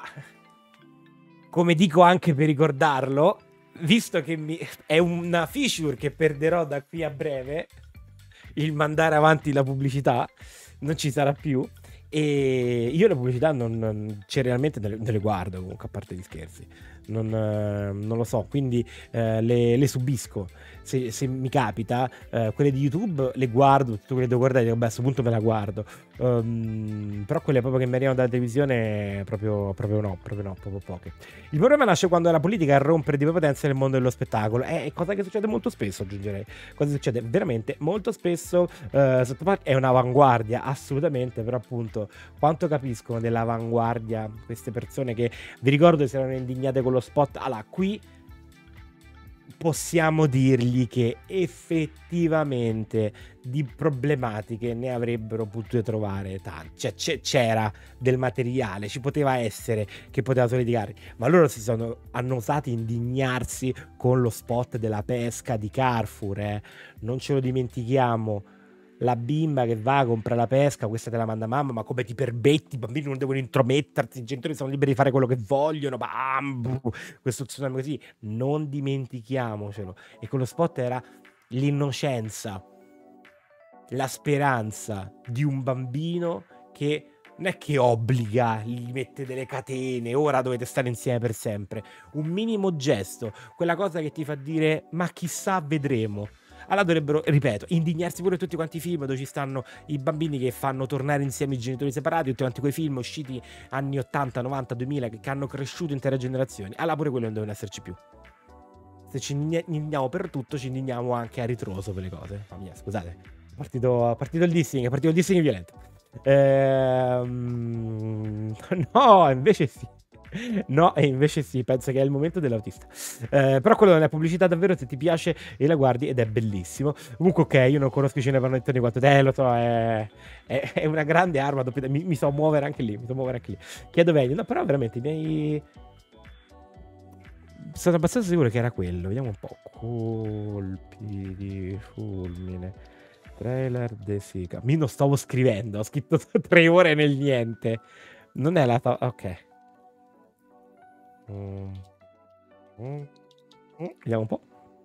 come dico anche per ricordarlo, visto che mi, è una feature che perderò da qui a breve, il mandare avanti la pubblicità non ci sarà più e io le pubblicità non, non cioè, realmente non le, non le guardo comunque, a parte gli scherzi, non, eh, non lo so, quindi eh, le, le subisco se, se mi capita. Eh, quelle di YouTube le guardo, tutte quelle devo guardare, dico, beh, a questo punto me la guardo, um, però quelle proprio che mi arrivano dalla televisione proprio, proprio no, proprio no, proprio poche. Il problema nasce quando la politica rompere di prepotenza nel mondo dello spettacolo, è cosa che succede molto spesso, aggiungerei, cosa che succede veramente molto spesso. uh, South Park è un'avanguardia assolutamente, però appunto quanto capiscono dell'avanguardia queste persone che, vi ricordo, si erano indignate con lo spot, allora qui possiamo dirgli che effettivamente di problematiche ne avrebbero potute trovare tante. Cioè c'era del materiale, ci poteva essere che poteva litigare, ma loro si sono hanno osato indignarsi con lo spot della pesca di Carrefour, eh. Non ce lo dimentichiamo. La bimba che va, compra la pesca, questa te la manda mamma, ma come ti permetti? I bambini non devono intromettersi, i genitori sono liberi di fare quello che vogliono, bam, questo tsunami così, non dimentichiamocelo. E quello spot era l'innocenza, la speranza di un bambino che non è che obbliga, gli mette delle catene, ora dovete stare insieme per sempre. Un minimo gesto, quella cosa che ti fa dire, ma chissà, vedremo. Allora dovrebbero, ripeto, indignarsi pure tutti quanti i film dove ci stanno i bambini che fanno tornare insieme i genitori separati, tutti quanti quei film usciti anni ottanta, novanta, duemila che, che hanno cresciuto intere generazioni. Allora pure quello non devono esserci più. Se ci indigniamo per tutto, ci indigniamo anche a ritroso per le cose. Mamma mia, scusate, è partito, è partito il dissing, è partito il dissing violento. Ehm... No, invece sì. No, e invece sì, penso che è il momento dell'autista. Eh, però quello non è pubblicità davvero, se ti piace e la guardi, ed è bellissimo. Comunque ok, io non conosco i cinepanettoni quanto te, lo so, è, è, è una grande arma, mi, mi so muovere anche lì, mi so muovere anche lì. Chiedo meglio, no, però veramente i miei... Sono abbastanza sicuro che era quello, vediamo un po'. Colpi di fulmine. Trailer de Sica. Mi non stavo scrivendo, ho scritto tre ore nel niente. Non è la... Ok. Mm. Mm. Mm. Vediamo un po'.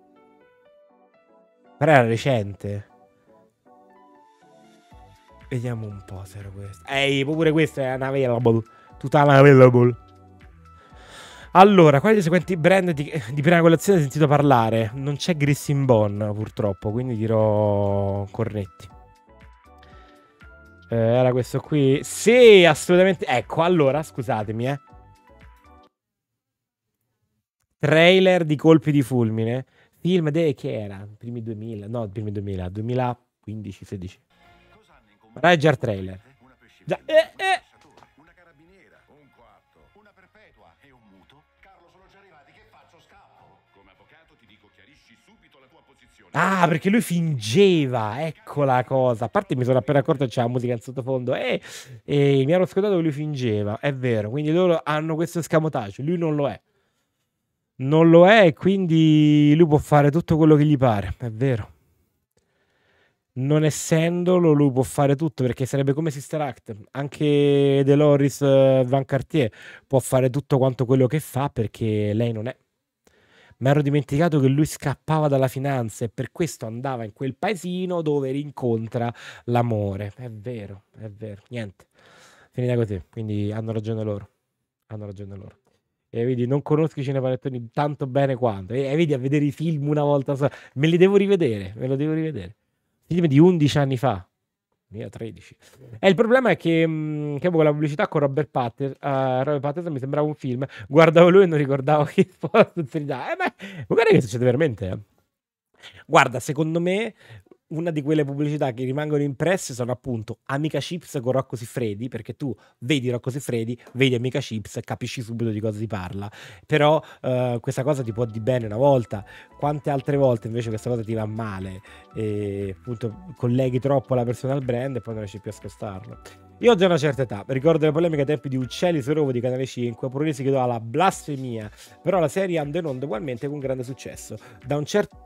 Però era recente. Vediamo un po' se era questo. Ehi, pure questo è unavailable. Tutta unavailable. Allora, quali dei seguenti brand di, di prima colazione hai sentito parlare? Non c'è Grissin Bon, purtroppo, quindi dirò Cornetti. Eh, era questo qui? Sì, assolutamente. Ecco, allora, scusatemi, eh. Trailer di Colpi di fulmine. Film de che era? Primi duemila, no, primi duemila, duemilaquindici sedici. Regger trailer. Già, eh, eh.
Una carabiniera, un quarto, una perpetua e un muto. Carlo, sono già arrivati, che faccio? Scappo. Come avvocato ti dico, chiarisci subito la tua posizione.
Ah, perché lui fingeva, ecco la cosa. A parte mi sono appena accorto che c'è la musica in sottofondo. E eh, eh, mi ero scordato che lui fingeva, è vero. Quindi loro hanno questo escamotage, lui non lo è. Non lo è e quindi lui può fare tutto quello che gli pare, è vero. Non essendolo, lui può fare tutto, perché sarebbe come Sister Act. Anche Dolores Van Cartier può fare tutto quanto quello che fa, perché lei non è. Mi ero dimenticato che lui scappava dalla finanza e per questo andava in quel paesino dove rincontra l'amore. È vero, è vero. Niente, finita così, quindi hanno ragione loro. Hanno ragione loro. E vedi, non conosco i cinepanettoni tanto bene quanto. E vedi, a vedere i film una volta sola. Me li devo rivedere, me lo devo rivedere. Film di undici anni fa. Io tredici. E il problema è che, mh, che con la pubblicità con Robert Pattinson, uh, Robert Pattinson mi sembrava un film. Guardavo lui e non ricordavo che fosse. Eh beh, magari che succede veramente. Eh. Guarda, secondo me una di quelle pubblicità che rimangono impresse sono appunto Amica Chips con Rocco Siffredi, perché tu vedi Rocco Siffredi, vedi Amica Chips e capisci subito di cosa si parla. Però uh, questa cosa ti può di bene una volta, quante altre volte invece questa cosa ti va male e appunto colleghi troppo la personal brand e poi non riesci più a scostarlo. Io ho già una certa età, ricordo le polemiche ai tempi di Uccelli su Rovo di Canale cinque, oppure si chiedeva la blasfemia, però la serie andò in onda ugualmente con grande successo. Da un certo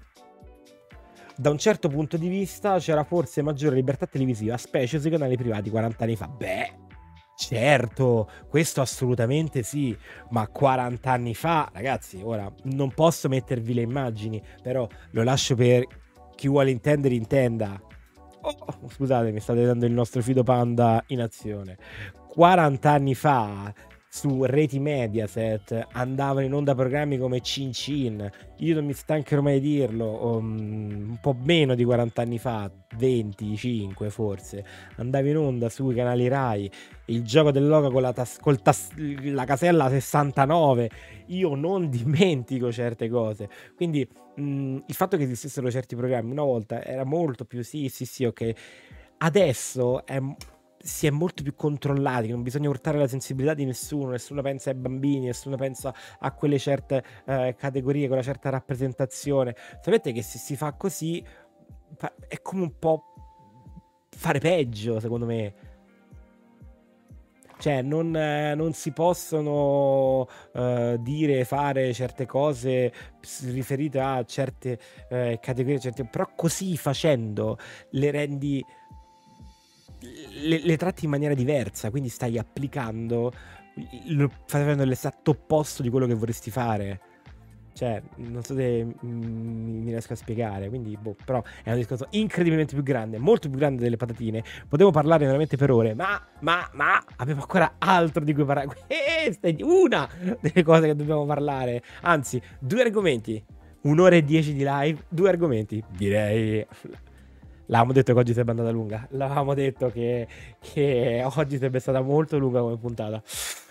Da un certo punto di vista c'era forse maggiore libertà televisiva, specie sui canali privati quaranta anni fa. Beh, certo, questo assolutamente sì, ma quaranta anni fa, ragazzi, ora non posso mettervi le immagini, però lo lascio per chi vuole intendere intenda. Oh, scusate, mi state dando il nostro Fido Panda in azione. quaranta anni fa su reti Mediaset andavano in onda programmi come Cin Cin, io non mi stancherò mai di dirlo, um, un po' meno di quaranta anni fa, venticinque forse, andava in onda sui canali Rai il gioco del logo con la, tas- col tas- la casella sessantanove. Io non dimentico certe cose, quindi mh, il fatto che esistessero certi programmi una volta era molto più sì sì sì ok, adesso è si è molto più controllati, che non bisogna urtare la sensibilità di nessuno, nessuno pensa ai bambini, nessuno pensa a quelle certe eh, categorie, quella certa rappresentazione. Sapete che se si fa così fa- è come un po' fare peggio, secondo me. Cioè, non, eh, non si possono eh, dire, fare certe cose s- riferite a certe eh, categorie, certe- però così facendo le rendi, le, le tratti in maniera diversa, quindi stai applicando, lo- stai facendo l'esatto opposto di quello che vorresti fare. Cioè, non so se mm, mi riesco a spiegare, quindi, boh, però è un discorso incredibilmente più grande, molto più grande delle patatine. Potevo parlare veramente per ore, ma, ma, ma, abbiamo ancora altro di cui parlare. Questa è una delle cose che dobbiamo parlare. Anzi, due argomenti. Un'ora e dieci di live, due argomenti. Direi... L'avevamo detto che oggi sarebbe andata lunga. L'avevamo detto che, che oggi sarebbe stata molto lunga come puntata.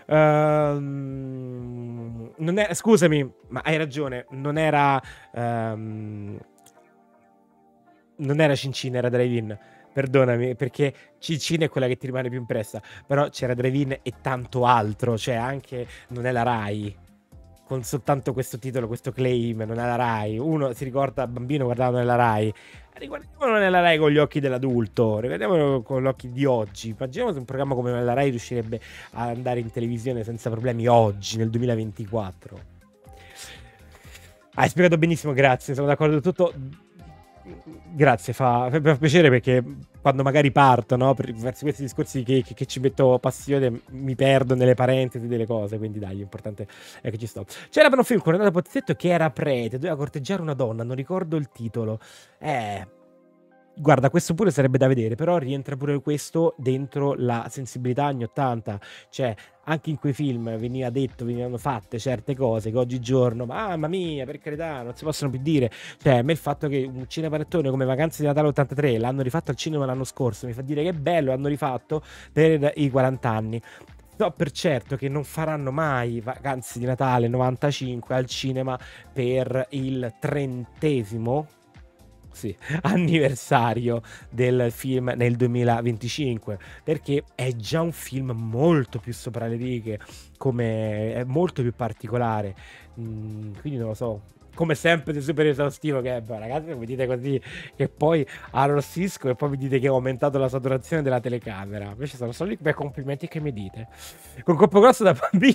Ehm, non è, scusami, ma hai ragione. Non era. ehm, non era Cincin, era Drive-In. Perdonami, perché Cincin è quella che ti rimane più impressa. Però c'era Drive-In e tanto altro. Cioè, anche non è la Rai. Con soltanto questo titolo, questo claim, non è la Rai. Uno si ricorda, bambino, guardando nella Rai. Riguardiamolo nella Rai con gli occhi dell'adulto, riguardiamolo con gli occhi di oggi. Immaginiamo se un programma come la Rai riuscirebbe ad andare in televisione senza problemi oggi, nel duemilaventiquattro. Hai spiegato benissimo, grazie, sono d'accordo tutto. Grazie, fa, fa piacere, perché quando magari parto, no, per, verso questi discorsi che, che, che ci metto passione, mi perdo nelle parentesi delle cose, quindi dai, l'importante è che ci sto. C'era per un film con Renato Pozzetto che era prete, doveva corteggiare una donna, non ricordo il titolo. Eh... Guarda, questo pure sarebbe da vedere, però rientra pure questo dentro la sensibilità anni ottanta. Cioè, anche in quei film veniva detto, venivano fatte certe cose che oggigiorno, mamma mia, per carità, non si possono più dire. Cioè, a me il fatto che un cinepanettone come Vacanze di Natale ottantatré l'hanno rifatto al cinema l'anno scorso mi fa dire che è bello, l'hanno rifatto per i quaranta anni. So per certo che non faranno mai Vacanze di Natale novantacinque al cinema per il trentesimo, sì, anniversario del film nel duemilaventicinque, perché è già un film molto più sopra le righe, come è molto più particolare. Mm, quindi non lo so, come sempre di super esaustivo che è, beh, ragazzi, non mi dite così che poi arrossisco e poi mi dite che ho aumentato la saturazione della telecamera. Invece sono solo i bei complimenti che mi dite. Con colpo grosso da bambino.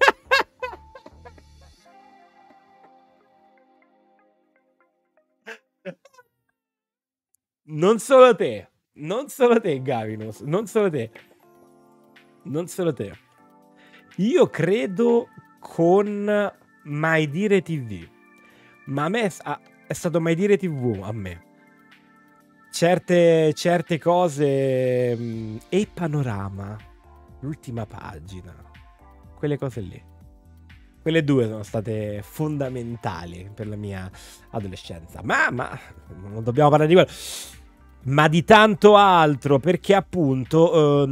Non solo te, non solo te, Gavinus, non solo te, non solo te. Io credo con Mai Dire ti vu, ma a me è, è stato Mai Dire ti vu a me. Certe, certe cose mh, e Panorama, l'ultima pagina, quelle cose lì. Quelle due sono state fondamentali per la mia adolescenza. Ma, ma non dobbiamo parlare di quello, ma di tanto altro, perché appunto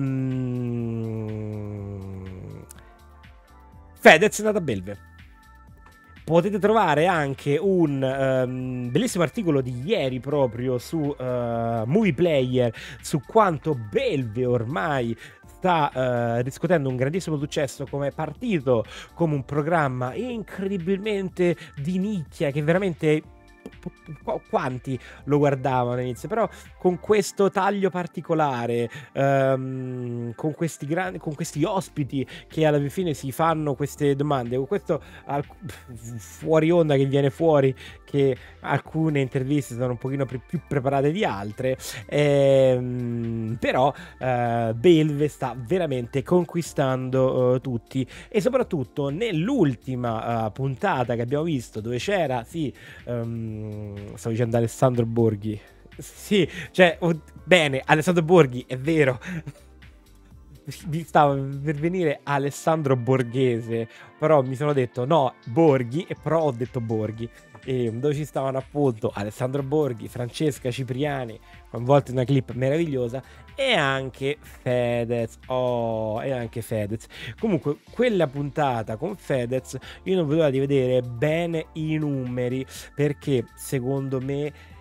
um... Fedez è andata a Belve. Potete trovare anche un um, bellissimo articolo di ieri proprio su uh, Movie Player su quanto Belve ormai sta uh, riscuotendo un grandissimo successo, come partito come un programma incredibilmente di nicchia che veramente quanti lo guardavano all'inizio, però con questo taglio particolare, um, con questi grandi, con questi ospiti che alla fine si fanno queste domande, con questo al, fuori onda che viene fuori che alcune interviste sono un pochino più, più preparate di altre, ehm, però uh, Belve sta veramente conquistando uh, tutti, e soprattutto nell'ultima uh, puntata che abbiamo visto, dove c'era sì um, stavo dicendo Alessandro Borghi, sì, cioè oh, bene, Alessandro Borghi, è vero. Mi stava per venire Alessandro Borghese, però mi sono detto no, Borghi, e però ho detto Borghi, e dove ci stavano appunto Alessandro Borghi, Francesca Cipriani coinvolti in una clip meravigliosa, e anche Fedez. Oh, e anche Fedez. Comunque quella puntata con Fedez io non vedo l'ora di vedere bene i numeri, perché secondo me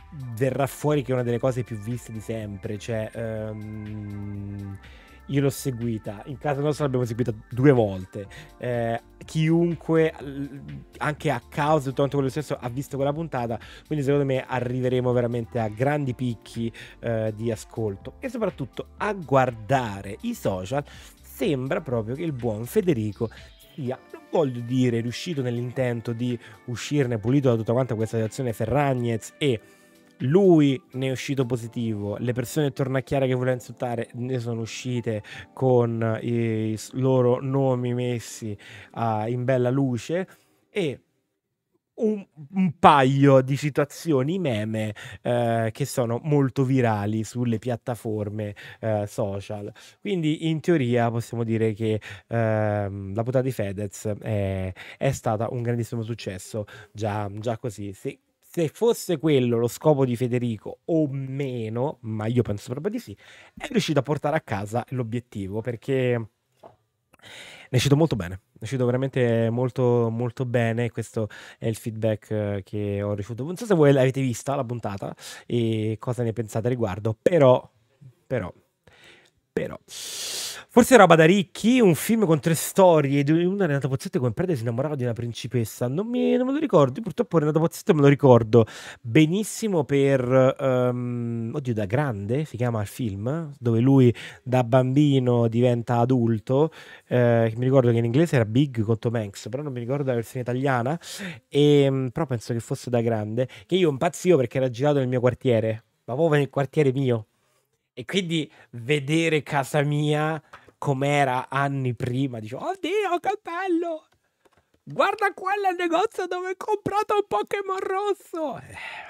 verrà fuori che è una delle cose più viste di sempre, cioè ehm, io l'ho seguita, in casa nostra l'abbiamo seguita due volte, eh, chiunque, l- anche a causa di tutto quanto quello stesso, ha visto quella puntata, quindi secondo me arriveremo veramente a grandi picchi eh, di ascolto e soprattutto a guardare i social. Sembra proprio che il buon Federico sia, non voglio dire riuscito nell'intento di uscirne pulito da tutta quanta questa situazione Ferragnez, e lui ne è uscito positivo, le persone attorno a Chiara che voleva insultare ne sono uscite con i s- loro nomi messi ah, in bella luce, e un, un paio di situazioni meme eh, che sono molto virali sulle piattaforme eh, social. Quindi in teoria possiamo dire che ehm, la puntata di Fedez è, è stata un grandissimo successo, già, già così. Se, se fosse quello lo scopo di Federico o meno, ma io penso proprio di sì, è riuscito a portare a casa l'obiettivo, perché ne è uscito molto bene, è uscito veramente molto, molto bene. Questo è il feedback eh, che ho ricevuto. Non so se voi l'avete vista la puntata e cosa ne pensate a riguardo, però, però, però. Forse roba da ricchi, un film con tre storie di una Renata Pozzetto come prete si innamorava di una principessa. Non, mi, non me lo ricordo. Io purtroppo Renata Pozzetto me lo ricordo benissimo per ehm, oddio, da grande si chiama il film, dove lui da bambino diventa adulto. Eh, che mi ricordo che in inglese era Big con Tom Hanks, però non mi ricordo la versione italiana. E, però penso che fosse da grande. Che io impazzivo perché era girato nel mio quartiere, ma proprio nel quartiere mio. E quindi vedere casa mia com'era anni prima, dicevo, oddio, che bello! Guarda quello è il negozio dove ho comprato un Pokémon rosso!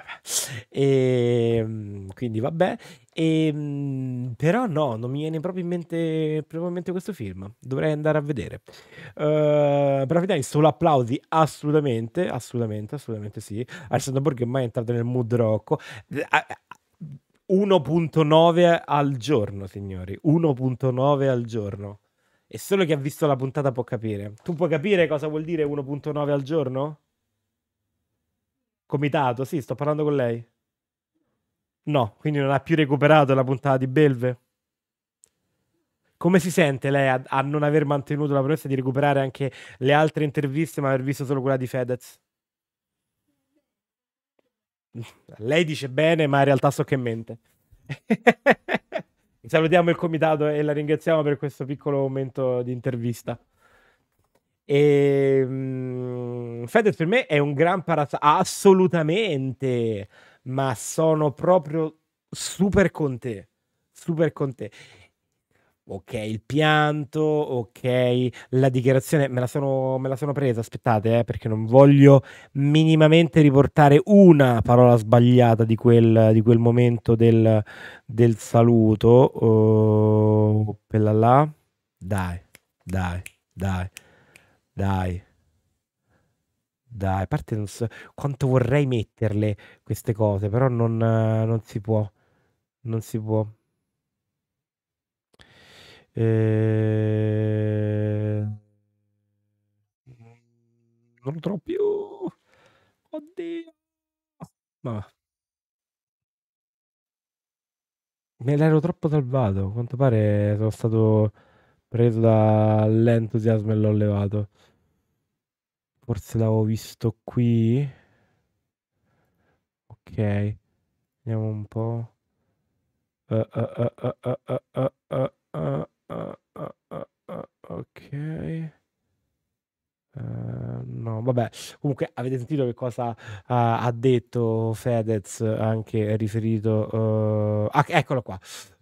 E quindi vabbè. E, mm, però no, non mi viene proprio in mente, proprio in mente questo film. Dovrei andare a vedere. Uh, però vediamo, solo applausi, assolutamente, assolutamente, assolutamente sì. Alessandro Borghi ormai è entrato nel mood Rocco. Eh, a- a- uno virgola nove al giorno, signori. uno virgola nove al giorno. E solo chi ha visto la puntata può capire. Tu puoi capire cosa vuol dire uno virgola nove al giorno? Comitato, sì, sto parlando con lei. No, quindi non ha più recuperato la puntata di Belve. Come si sente lei a, a non aver mantenuto la promessa di recuperare anche le altre interviste, ma aver visto solo quella di Fedez? Lei dice bene, ma in realtà so che mente. Salutiamo il comitato e la ringraziamo per questo piccolo momento di intervista. E, mm, Fedez per me è un gran paradosso, assolutamente, ma sono proprio super con te, super con te. Ok, il pianto, ok, la dichiarazione me la sono, me la sono presa, aspettate, eh, perché non voglio minimamente riportare una parola sbagliata di quel, di quel momento del, del saluto. Oh, quella là. Dai, dai, dai, dai, dai. A parte non so quanto vorrei metterle queste cose, però non, eh, non si può, non si può. Eh, Non lo trovo più. Oddio. Ma me l'ero troppo salvato. A quanto pare sono stato preso dall'entusiasmo e l'ho levato. Forse l'avevo visto qui. Ok, vediamo un po'. Uh, uh, uh, uh, uh, uh, uh, uh, uh, uh, uh, uh, uh, ok. Eh, no, vabbè, comunque avete sentito che cosa ha, ha detto Fedez anche riferito... eh, ah, eccolo qua.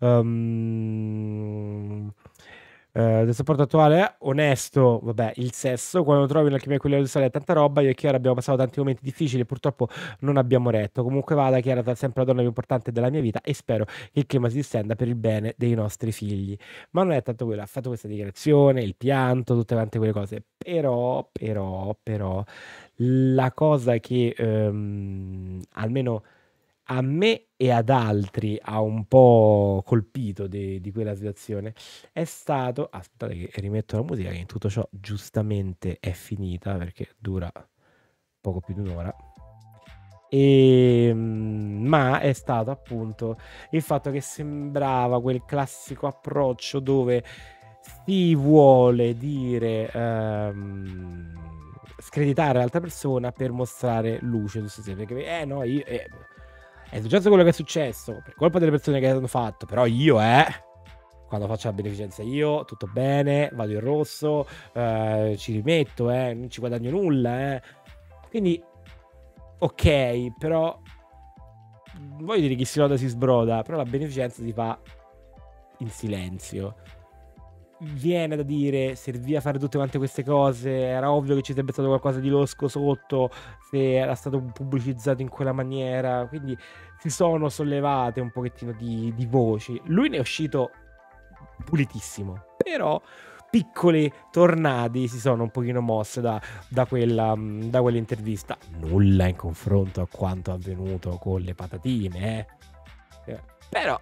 Um, eh, del supporto attuale è onesto, vabbè, il sesso, quando trovi un'alchimia quella del sale è tanta roba, io e Chiara abbiamo passato tanti momenti difficili e purtroppo non abbiamo retto. Comunque vada, Chiara è sempre la donna più importante della mia vita e spero che il clima si distenda per il bene dei nostri figli. Ma non è tanto quello, ha fatto questa dichiarazione, il pianto, tutte quante quelle cose. Però, però, però, la cosa che ehm, almeno a me e ad altri ha un po' colpito di, di quella situazione è stato... Aspettate che rimetto la musica, che in tutto ciò giustamente è finita perché dura poco più di un'ora. E, mm, ma è stato appunto il fatto che sembrava quel classico approccio dove si vuole dire ehm, screditare l'altra persona per mostrare luce su se stesso, perché eh no, io, eh, è successo quello che è successo per colpa delle persone che hanno fatto, però io eh quando faccio la beneficenza io tutto bene, vado in rosso, eh, ci rimetto, eh, non ci guadagno nulla, eh. Quindi ok, però non voglio dire chi si loda si sbroda, però la beneficenza si fa in silenzio. Viene da dire, serviva a fare tutte quante queste cose, era ovvio che ci sarebbe stato qualcosa di losco sotto se era stato pubblicizzato in quella maniera, quindi si sono sollevate un pochettino di, di voci. Lui ne è uscito pulitissimo, però piccoli tornadi si sono un pochino mosse da, da, quella, da quell'intervista. Nulla in confronto a quanto avvenuto con le patatine, eh. Eh, però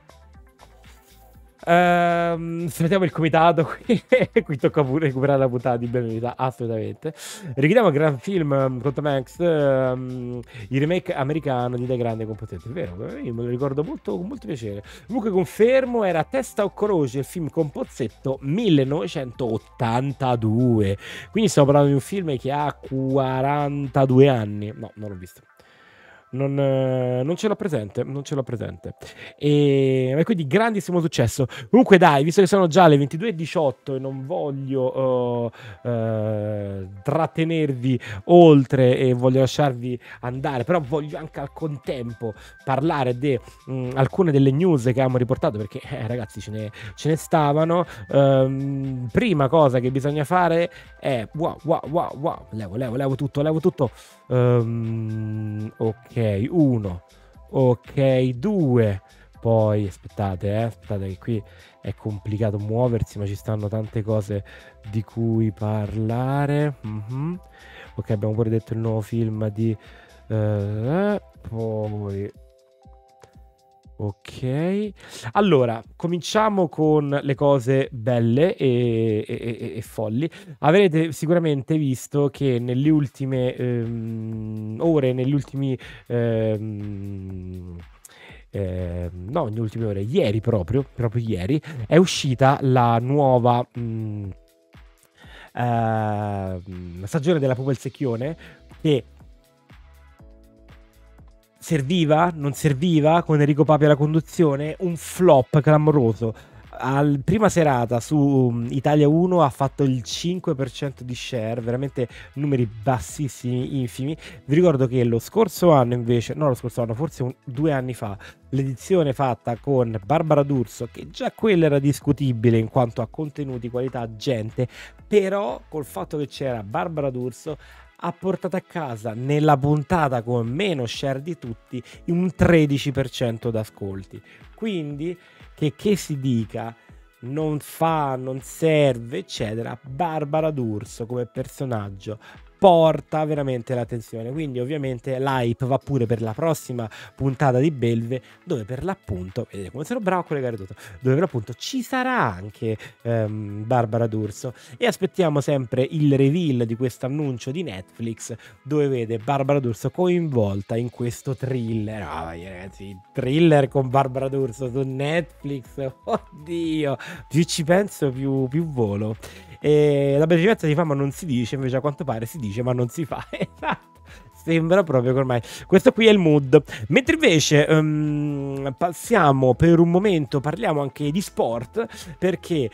Ehm, salutiamo il comitato qui, qui tocca pure recuperare la puntata di Benvenuta, assolutamente. Richiediamo il gran film um, con Tom Hanks, um, il remake americano di Da Grande con Pozzetto, è vero, io me lo ricordo molto, con molto piacere. Comunque confermo, era Testa o Croce, il film con Pozzetto millenovecentottantadue, quindi stiamo parlando di un film che ha quarantadue anni, no, non l'ho visto. Non, eh, non ce l'ho presente, non ce l'ho presente. E, e quindi grandissimo successo. Comunque dai, visto che sono già le ventidue e diciotto e non voglio uh, uh, trattenervi oltre e voglio lasciarvi andare, però voglio anche al contempo parlare di alcune delle news che abbiamo riportato, perché eh, ragazzi ce ne, ce ne stavano. Um, prima cosa che bisogna fare è wow, wow, wow, wow, levo, levo, levo tutto, levo tutto. Um, ok, uno, ok, due, poi aspettate, eh, aspettate che qui è complicato muoversi, ma ci stanno tante cose di cui parlare. Mm-hmm. Ok, abbiamo pure detto il nuovo film di uh, poi ok, allora cominciamo con le cose belle e, e, e folli. Avrete sicuramente visto che nelle ultime ehm, ore, negli ultimi ehm, eh, no, nelle ultime ore, ieri proprio, proprio ieri, è uscita la nuova mh, eh, stagione della Pupa il Secchione, che serviva, non serviva, con Enrico Papi alla conduzione, un flop clamoroso. Al prima serata su Italia uno ha fatto il cinque per cento di share, veramente numeri bassissimi, infimi. Vi ricordo che lo scorso anno invece, no lo scorso anno, forse un, due anni fa, l'edizione fatta con Barbara D'Urso, che già quella era discutibile in quanto a contenuti, qualità, gente, però col fatto che c'era Barbara D'Urso ha portato a casa nella puntata con meno share di tutti un tredici per cento d'ascolti. Quindi che, che si dica, non fa, non serve, eccetera, Barbara D'Urso come personaggio porta veramente l'attenzione. Quindi ovviamente l'hype va pure per la prossima puntata di Belve, dove per l'appunto, vedete come sono bravo a collegare tutto, dove per l'appunto ci sarà anche um, Barbara D'Urso, e aspettiamo sempre il reveal di questo annuncio di Netflix, dove vede Barbara D'Urso coinvolta in questo thriller. Oh, ragazzi, thriller con Barbara D'Urso su Netflix, oddio, più ci penso più, più volo. E la beneficenza si fa ma non si dice, invece a quanto pare si dice ma non si fa. Esatto, sembra proprio che ormai questo qui è il mood. Mentre invece um, passiamo per un momento, parliamo anche di sport, perché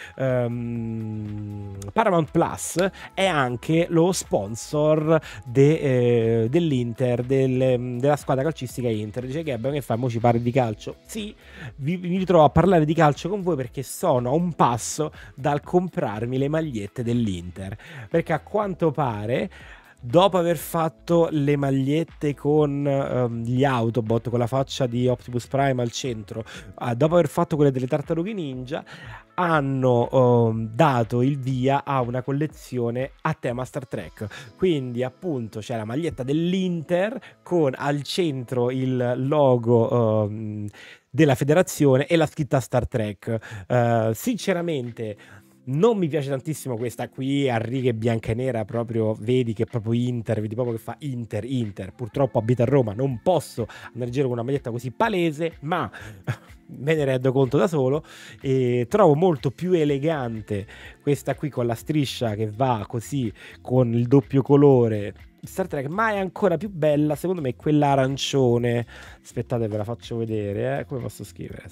um, Paramount Plus è anche lo sponsor de, eh, dell'Inter, del, della squadra calcistica Inter. Dice che abbiamo che fare, mo ci parli di calcio. Sì, vi, vi ritrovo a parlare di calcio con voi perché sono a un passo dal comprarmi le magliette dell'Inter, perché a quanto pare, dopo aver fatto le magliette con um, gli Autobot, con la faccia di Optimus Prime al centro, uh, dopo aver fatto quelle delle Tartarughe Ninja, hanno um, dato il via a una collezione a tema Star Trek. Quindi appunto c'è la maglietta dell'Inter con al centro il logo um, della federazione e la scritta Star Trek. Uh, sinceramente Non mi piace tantissimo questa qui a righe bianca e nera, proprio vedi che è proprio Inter, vedi proprio che fa Inter, Inter. Purtroppo abita a Roma, non posso andare in giro con una maglietta così palese, ma me ne rendo conto da solo. E trovo molto più elegante questa qui con la striscia che va così con il doppio colore Star Trek, ma è ancora più bella secondo me quella arancione. Aspettate, ve la faccio vedere, eh. Come posso scrivere?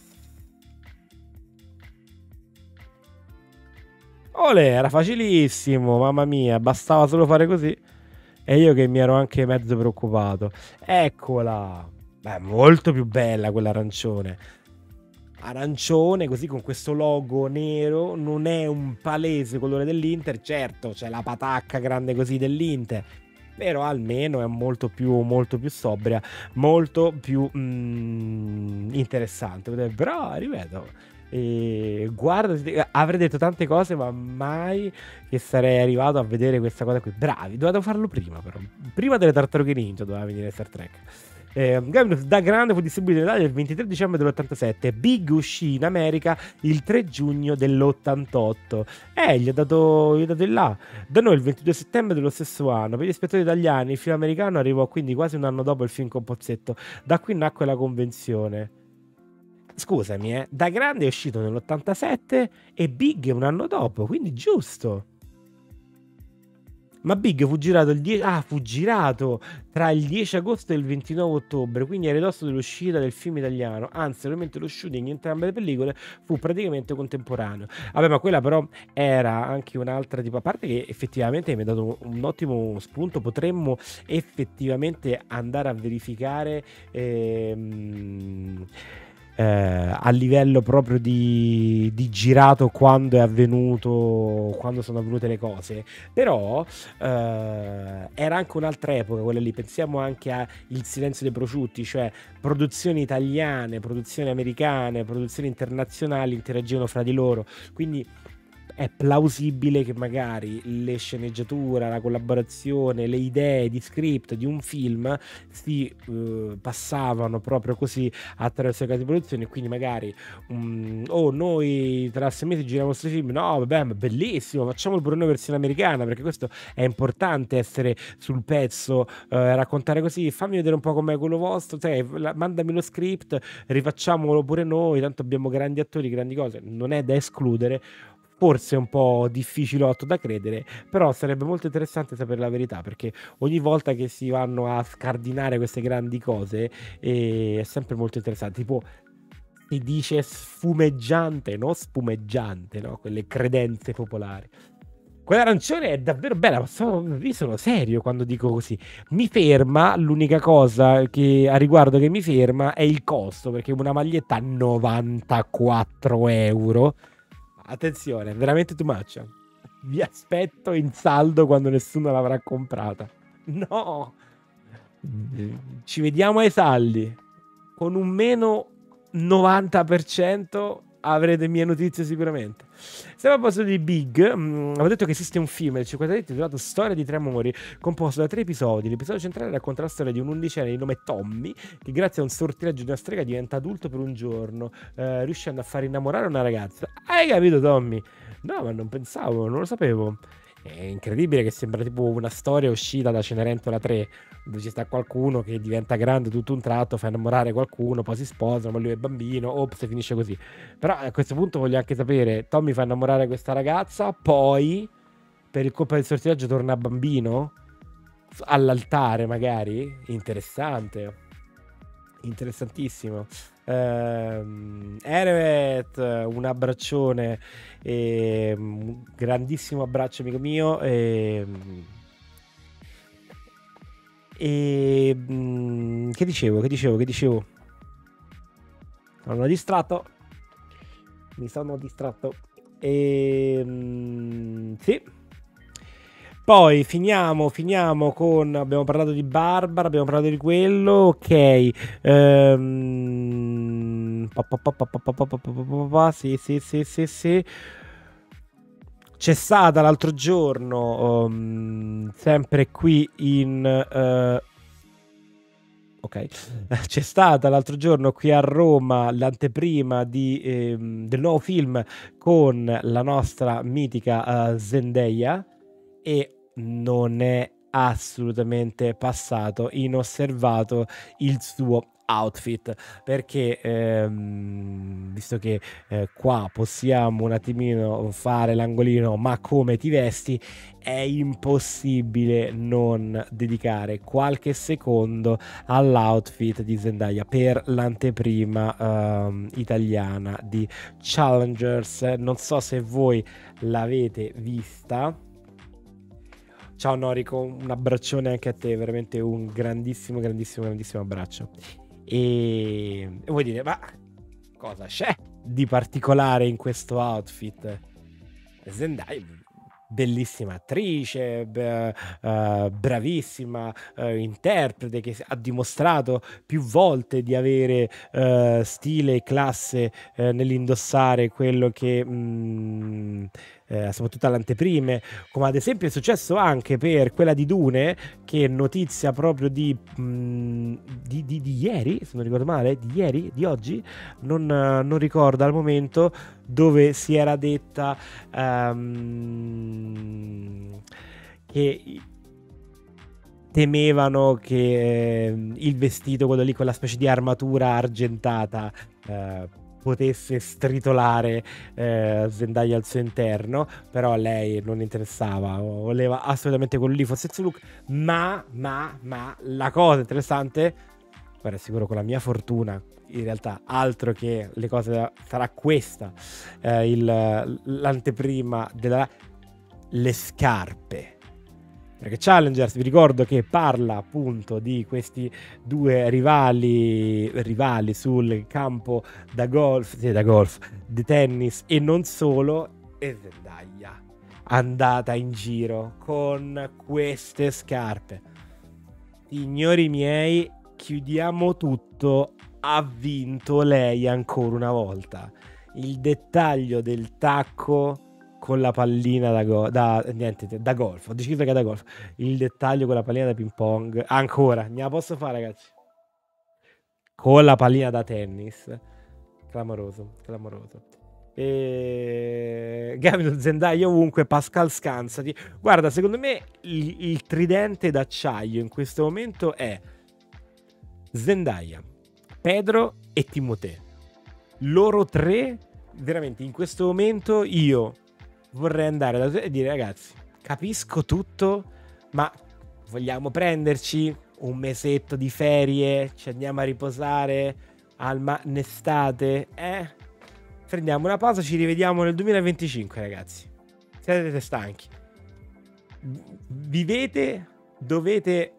Olè, era facilissimo, mamma mia, bastava solo fare così. E io che mi ero anche mezzo preoccupato. Eccola. Beh, molto più bella quella arancione. Arancione, così con questo logo nero. Non è un palese colore dell'Inter. Certo, c'è la patacca grande così dell'Inter, però almeno è molto più, molto più sobria, molto più mm, interessante. Però, ripeto, e guarda, avrei detto tante cose, ma mai che sarei arrivato a vedere questa cosa qui. Bravi, dovevate farlo prima, però. Prima delle Tartarughe Ninja doveva venire Star Trek. Eh, Gavinus da grande fu distribuito in Italia il ventitré dicembre dell'ottantasette. Big uscì in America il tre giugno dell'ottantotto. Eh, gli ha dato, gli ha dato il là. Da noi il ventidue settembre dello stesso anno. Per gli spettatori italiani il film americano arrivò quindi quasi un anno dopo il film con Pozzetto. Da qui nacque la convenzione. Scusami, eh, da grande è uscito nell'ottantasette e Big un anno dopo, quindi giusto. Ma Big fu girato il dieci... Ah, fu girato tra il dieci agosto e il ventinove ottobre, quindi a ridosso dell'uscita del film italiano. Anzi, ovviamente lo shooting in entrambe le pellicole fu praticamente contemporaneo. Vabbè, ma quella però era anche un'altra tipo... A parte che effettivamente mi ha dato un ottimo spunto, potremmo effettivamente andare a verificare... Ehm... Eh, a livello proprio di, di girato quando è avvenuto, quando sono avvenute le cose. Però eh, era anche un'altra epoca quella lì. Pensiamo anche a Il silenzio dei prosciutti, cioè produzioni italiane, produzioni americane, produzioni internazionali interagivano fra di loro, quindi è plausibile che magari le sceneggiature, la collaborazione, le idee di script di un film si uh, passavano proprio così attraverso le case di produzione, e quindi magari um, oh, noi tra sei mesi giriamo questo film, no vabbè, ma bellissimo, facciamolo pure noi versione americana, perché questo è importante, essere sul pezzo, uh, raccontare così, fammi vedere un po' com'è quello vostro, cioè, la, mandami lo script, rifacciamolo pure noi, tanto abbiamo grandi attori, grandi cose. Non è da escludere, forse è un po' difficilotto da credere, però sarebbe molto interessante sapere la verità, perché ogni volta che si vanno a scardinare queste grandi cose eh, è sempre molto interessante. Tipo, si dice sfumeggiante, non spumeggiante, no? Quelle credenze popolari. Quell'arancione è davvero bella, ma sono, io sono serio quando dico così. Mi ferma, l'unica cosa che a riguardo che mi ferma è il costo, perché una maglietta a novantaquattro euro. Attenzione, veramente too much. Vi aspetto in saldo quando nessuno l'avrà comprata. No! Ci vediamo ai saldi. Con un meno novanta per cento avrete mie notizie sicuramente. Stiamo a proposito di Big, mh, ho detto che esiste un film del cinquantasette intitolato Storia di tre amori, composto da tre episodi. L'episodio centrale racconta la storia di un undicenne di nome Tommy, che grazie a un sortileggio di una strega diventa adulto per un giorno, eh, riuscendo a far innamorare una ragazza. Hai capito, Tommy? No, ma non pensavo, non lo sapevo. È incredibile che sembra tipo una storia uscita da Cenerentola tre, dove ci sta qualcuno che diventa grande tutto un tratto, fa innamorare qualcuno, poi si sposano, ma lui è bambino, ops, finisce così. Però a questo punto voglio anche sapere, Tommy fa innamorare questa ragazza, poi per il colpo del sortileggio torna bambino? All'altare magari? Interessante. Interessantissimo. Uh, Erewet, un abbraccione, e, un grandissimo abbraccio amico mio, e, e mh, che dicevo che dicevo che dicevo sono distratto mi sono distratto e mh, sì. Poi finiamo, finiamo con... Abbiamo parlato di Barbara, abbiamo parlato di quello, ok. Ehm... Sì, sì, sì, sì, sì. C'è stata l'altro giorno, um, sempre qui in... Uh... ok. C'è stata l'altro giorno qui a Roma l'anteprima di, ehm, del nuovo film con la nostra mitica uh, Zendaya e non è assolutamente passato inosservato il suo outfit, perché ehm, visto che eh, qua possiamo un attimino fare l'angolino ma come ti vesti, è impossibile non dedicare qualche secondo all'outfit di Zendaya per l'anteprima ehm, italiana di Challengers. Non so se voi l'avete vista. Ciao Norico, un abbraccione anche a te, veramente un grandissimo, grandissimo, grandissimo abbraccio. E, e vuoi dire, ma cosa c'è di particolare in questo outfit? Zendaya, bellissima attrice, b- uh, bravissima uh, interprete che ha dimostrato più volte di avere uh, stile e classe uh, nell'indossare quello che mh, eh, soprattutto all'anteprime, come ad esempio è successo anche per quella di Dune, che è notizia proprio di, mh, di, di, di ieri, se non ricordo male, di ieri, di oggi, non, non ricordo al momento, dove si era detta um, che temevano che eh, il vestito, quello lì, quella specie di armatura argentata, eh, potesse stritolare eh, Zendaya al suo interno, però a lei non interessava, voleva assolutamente quello lì fosse il suo look. Ma, ma, ma la cosa interessante, guarda, sicuro con la mia fortuna, in realtà altro che le cose, sarà questa eh, il, l'anteprima della, le scarpe. Perché Challengers, vi ricordo che parla appunto di questi due rivali, rivali sul campo da golf, sì, da golf, di tennis e non solo, e Zendaya andata in giro con queste scarpe. Signori miei, chiudiamo tutto, ha vinto lei ancora una volta. Il dettaglio del tacco con la pallina da, go- da, niente, da golf, ho deciso che è da golf, il dettaglio con la pallina da ping pong, ancora, ne la posso fare ragazzi, con la pallina da tennis, clamoroso, clamoroso. E... Gavino Zendaya ovunque, Pascal scansati. Guarda, secondo me il, il tridente d'acciaio in questo momento è Zendaya, Pedro e Timothée. Loro tre, veramente in questo momento io vorrei andare da te e dire ragazzi, capisco tutto, ma vogliamo prenderci un mesetto di ferie, ci andiamo a riposare al ma- in estate, eh? Prendiamo una pausa, ci rivediamo nel duemilaventicinque ragazzi, siete stanchi, vivete, dovete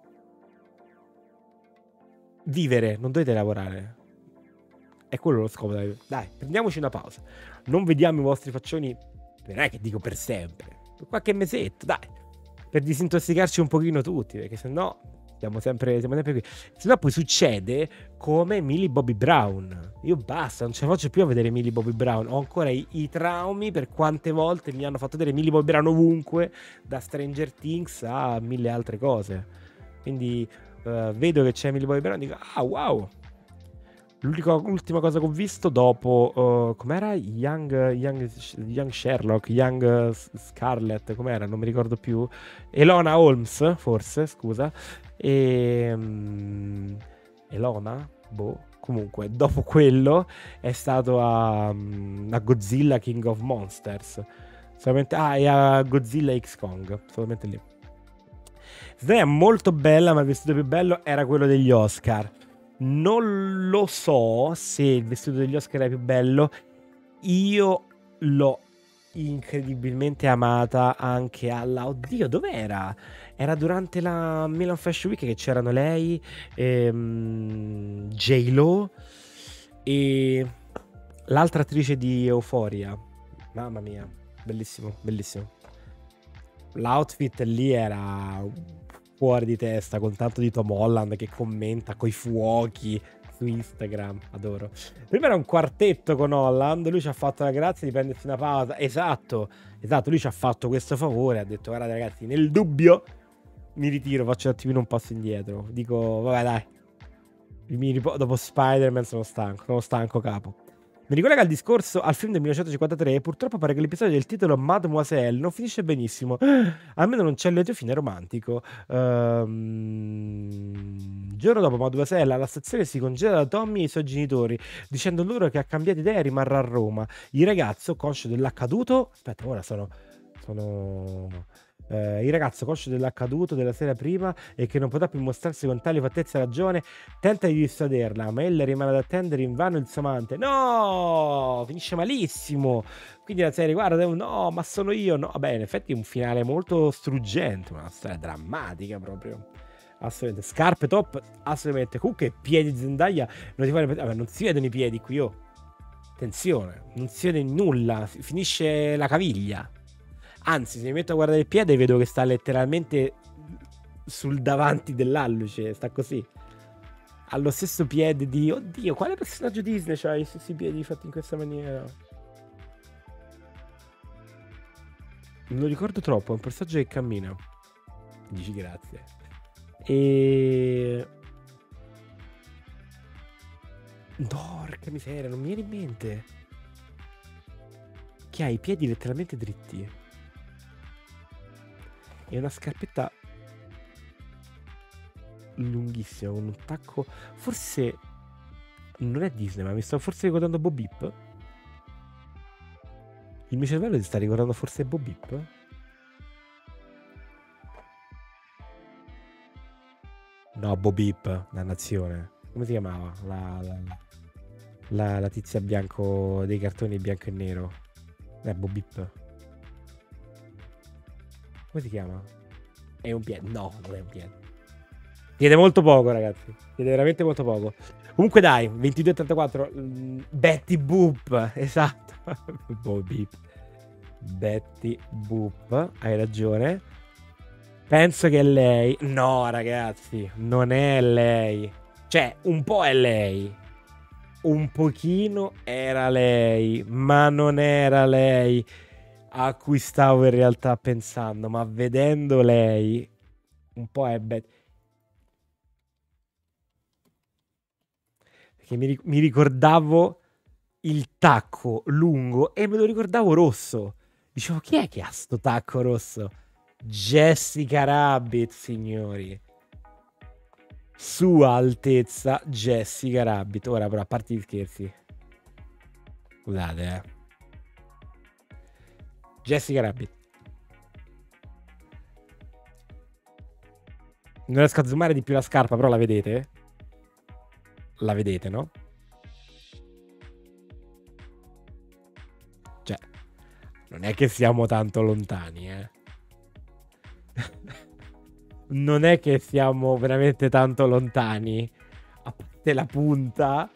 vivere, non dovete lavorare, è quello lo scopo. Dai, prendiamoci una pausa, non vediamo i vostri faccioni, non è che dico per sempre, per qualche mesetto, dai, per disintossicarci un pochino tutti, perché sennò siamo sempre, siamo sempre qui. Sennò poi succede come Millie Bobby Brown. Io basta, non ce la faccio più a vedere Millie Bobby Brown. Ho ancora i, i traumi per quante volte mi hanno fatto vedere Millie Bobby Brown ovunque, da Stranger Things a mille altre cose. Quindi uh, vedo che c'è Millie Bobby Brown e dico, ah wow. L'ultima cosa che ho visto dopo, uh, com'era? Young, Young, Young Sherlock, Young uh, Scarlett, com'era? Non mi ricordo più. Elona Holmes, forse, scusa. E, um, Elona? Boh. Comunque, dopo quello è stato a, um, a Godzilla King of Monsters. Solamente, ah, e a Godzilla X Kong. Solamente lì. È molto bella, ma il vestito più bello era quello degli Oscar. Non lo so se il vestito degli Oscar è più bello. Io l'ho incredibilmente amata anche alla... Oddio, dov'era? Era durante la Milan Fashion Week che c'erano lei, ehm, J-Lo e l'altra attrice di Euphoria. Mamma mia, bellissimo, bellissimo. L'outfit lì era... fuori di testa, con tanto di Tom Holland che commenta coi fuochi su Instagram, adoro. Prima era un quartetto con Holland, lui ci ha fatto la grazia di prendersi una pausa, esatto, esatto, lui ci ha fatto questo favore, ha detto guardate ragazzi, nel dubbio mi ritiro, faccio un attimino un passo indietro, dico vabbè dai, Mi ripo- dopo Spider-Man sono stanco, sono stanco capo. Mi ricollega al discorso al film del millenovecentocinquantatré e purtroppo pare che l'episodio del titolo Mademoiselle non finisce benissimo. Almeno non c'è il lieto fine romantico. Ehm, Giorno dopo Mademoiselle alla stazione si congeda da Tommy e i suoi genitori, dicendo loro che ha cambiato idea e rimarrà a Roma. Il ragazzo, conscio dell'accaduto... Aspetta, ora sono... sono... Eh, il ragazzo, conscio dell'accaduto della sera prima e che non potrà più mostrarsi con tale fattezza alla giovane, tenta di dissuaderla, ma ella rimane ad attendere invano il suo amante. No! Finisce malissimo. Quindi la serie, guarda, no, ma sono io. No, vabbè, in effetti è un finale molto struggente, una storia drammatica proprio. Assolutamente. Scarpe top, assolutamente. Comunque, piedi di Zendaya, non, ti fare... vabbè, non si vedono i piedi qui, oh. Attenzione, non si vede nulla, finisce la caviglia. Anzi, se mi metto a guardare il piede vedo che sta letteralmente sul davanti dell'alluce, sta così. Ha lo stesso piede di... Oddio, quale personaggio Disney c'ha i stessi piedi fatti in questa maniera? Non lo ricordo troppo, è un personaggio che cammina. Dici grazie. E... Porca miseria, non mi viene in mente. Che ha i piedi letteralmente dritti. E una scarpetta lunghissima con un tacco. Forse non è Disney, ma mi sto forse ricordando Bo Peep. Il mio cervello si sta ricordando forse Bo Peep. No, Bo Peep, dannazione. Come si chiamava? La, la, la, la tizia bianco dei cartoni bianco e nero. È Bo Peep. Come si chiama? È un piede. No, non è un piede. Chiede molto poco, ragazzi. Chiede veramente molto poco. Comunque dai, ventidue e trentaquattro. Betty Boop. Esatto. Bo Peep. Betty Boop. Hai ragione. Penso che è lei. No, ragazzi. Non è lei. Cioè, un po' è lei. Un pochino era lei. Ma non era lei a cui stavo in realtà pensando, ma vedendo lei un po' è bad. Perché mi, mi ricordavo il tacco lungo e me lo ricordavo rosso. Dicevo, chi è che ha sto tacco rosso? Jessica Rabbit, signori. Sua Altezza Jessica Rabbit. Ora però, a parte gli scherzi, scusate, eh Jessica Rabbit. Non riesco a zoomare di più la scarpa, però la vedete? La vedete, no? Cioè, non è che siamo tanto lontani, eh. Non è che siamo veramente tanto lontani. A parte la punta.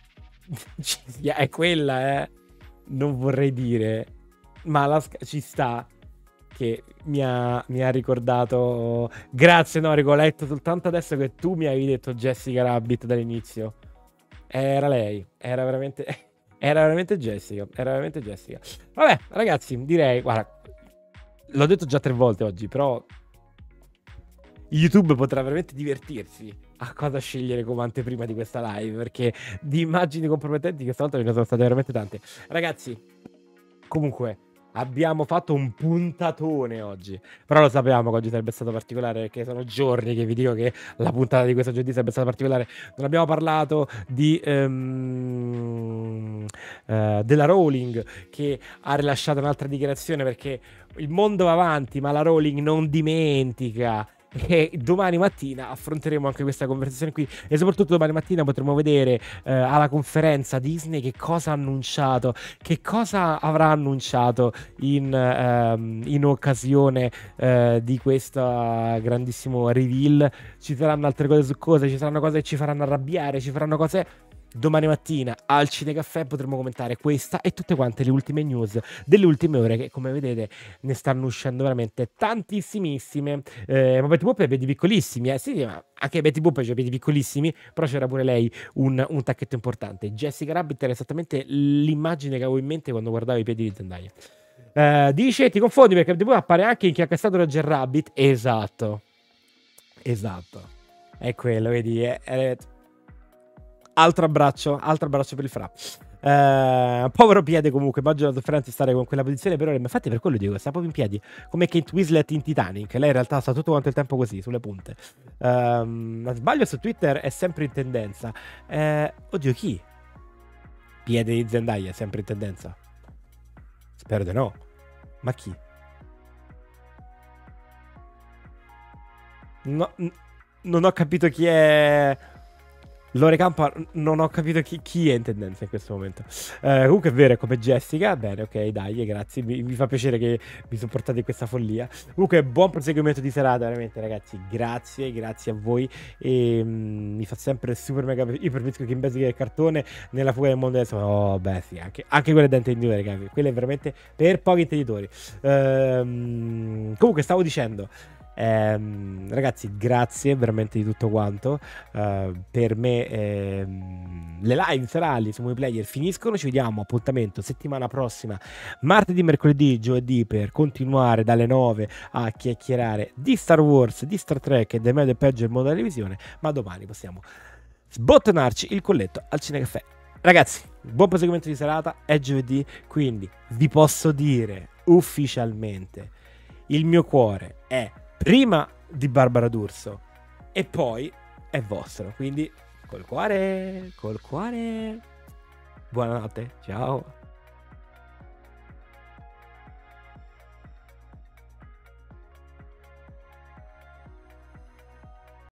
È quella, eh. Non vorrei dire. Ma la ci sta che mi ha, mi ha ricordato. Grazie Norico, ho letto soltanto adesso che tu mi avevi detto Jessica Rabbit dall'inizio. Era lei, era veramente era veramente Jessica, era veramente Jessica. Vabbè, ragazzi, direi, guarda, l'ho detto già tre volte oggi, però YouTube potrà veramente divertirsi a cosa scegliere come anteprima di questa live, perché di immagini compromettenti questa volta ne sono state veramente tante. Ragazzi, comunque abbiamo fatto un puntatone oggi, però lo sapevamo che oggi sarebbe stato particolare, perché sono giorni che vi dico che la puntata di questo giovedì sarebbe stata particolare. Non abbiamo parlato di um, uh, della Rowling, che ha rilasciato un'altra dichiarazione, perché il mondo va avanti ma la Rowling non dimentica. E domani mattina affronteremo anche questa conversazione qui, e soprattutto domani mattina potremo vedere eh, alla conferenza Disney che cosa ha annunciato, che cosa avrà annunciato in, ehm, in occasione eh, di questo grandissimo reveal. Ci saranno altre cose su cose, ci saranno cose che ci faranno arrabbiare, ci faranno cose. Domani mattina al Cinecaffè potremo commentare questa e tutte quante le ultime news delle ultime ore, che come vedete ne stanno uscendo veramente tantissimissime. eh, ma Betty Boop ha piedi piccolissimi, eh sì, ma anche Betty Boop c'ha piedi piccolissimi, però c'era pure lei un, un tacchetto importante. Jessica Rabbit era esattamente l'immagine che avevo in mente quando guardavo i piedi di Zendaya. eh, dice ti confondi perché Betty Boop appare anche in Chi ha castrato Roger Rabbit. Esatto, esatto, è quello, vedi, è, è... altro abbraccio, altro abbraccio per il Fra. Eh, povero piede comunque, immagino la sofferenza di stare con quella posizione per ore, ma infatti per quello dico, sta proprio in piedi, come Kate Winslet in Titanic, lei in realtà sta tutto quanto il tempo così, sulle punte. Um, ma sbaglio, su Twitter è sempre in tendenza. Eh, oddio, chi? Piede di Zendaya è sempre in tendenza? Spero di no. Ma chi? No, n- non ho capito chi è... Lore Campa, non ho capito chi, chi è in tendenza in questo momento. Eh, comunque è vero, è come Jessica. Bene, ok, dai, grazie. Mi, mi fa piacere che mi sopportate in questa follia. Comunque, buon proseguimento di serata, veramente, ragazzi. Grazie, grazie a voi. E mm, mi fa sempre super mega. Io preferisco Kim Basic del cartone nella fuga del mondo adesso. Oh, beh, sì, anche, anche quelle da intenditore, ragazzi. Quelle veramente per pochi intenditori. Ehm, comunque, stavo dicendo. Ehm, ragazzi, grazie veramente di tutto quanto. Uh, per me ehm, le live serali su Multiplayer finiscono. Ci vediamo, appuntamento settimana prossima, martedì, mercoledì, giovedì, per continuare dalle nove a chiacchierare di Star Wars, di Star Trek e del meglio e peggio del mondo della televisione. Ma domani possiamo sbottonarci il colletto al Cinecaffè. Ragazzi, buon proseguimento di serata. È giovedì, quindi vi posso dire ufficialmente: il mio cuore è prima di Barbara D'Urso e poi è vostro, quindi col cuore, col cuore. Buonanotte, ciao.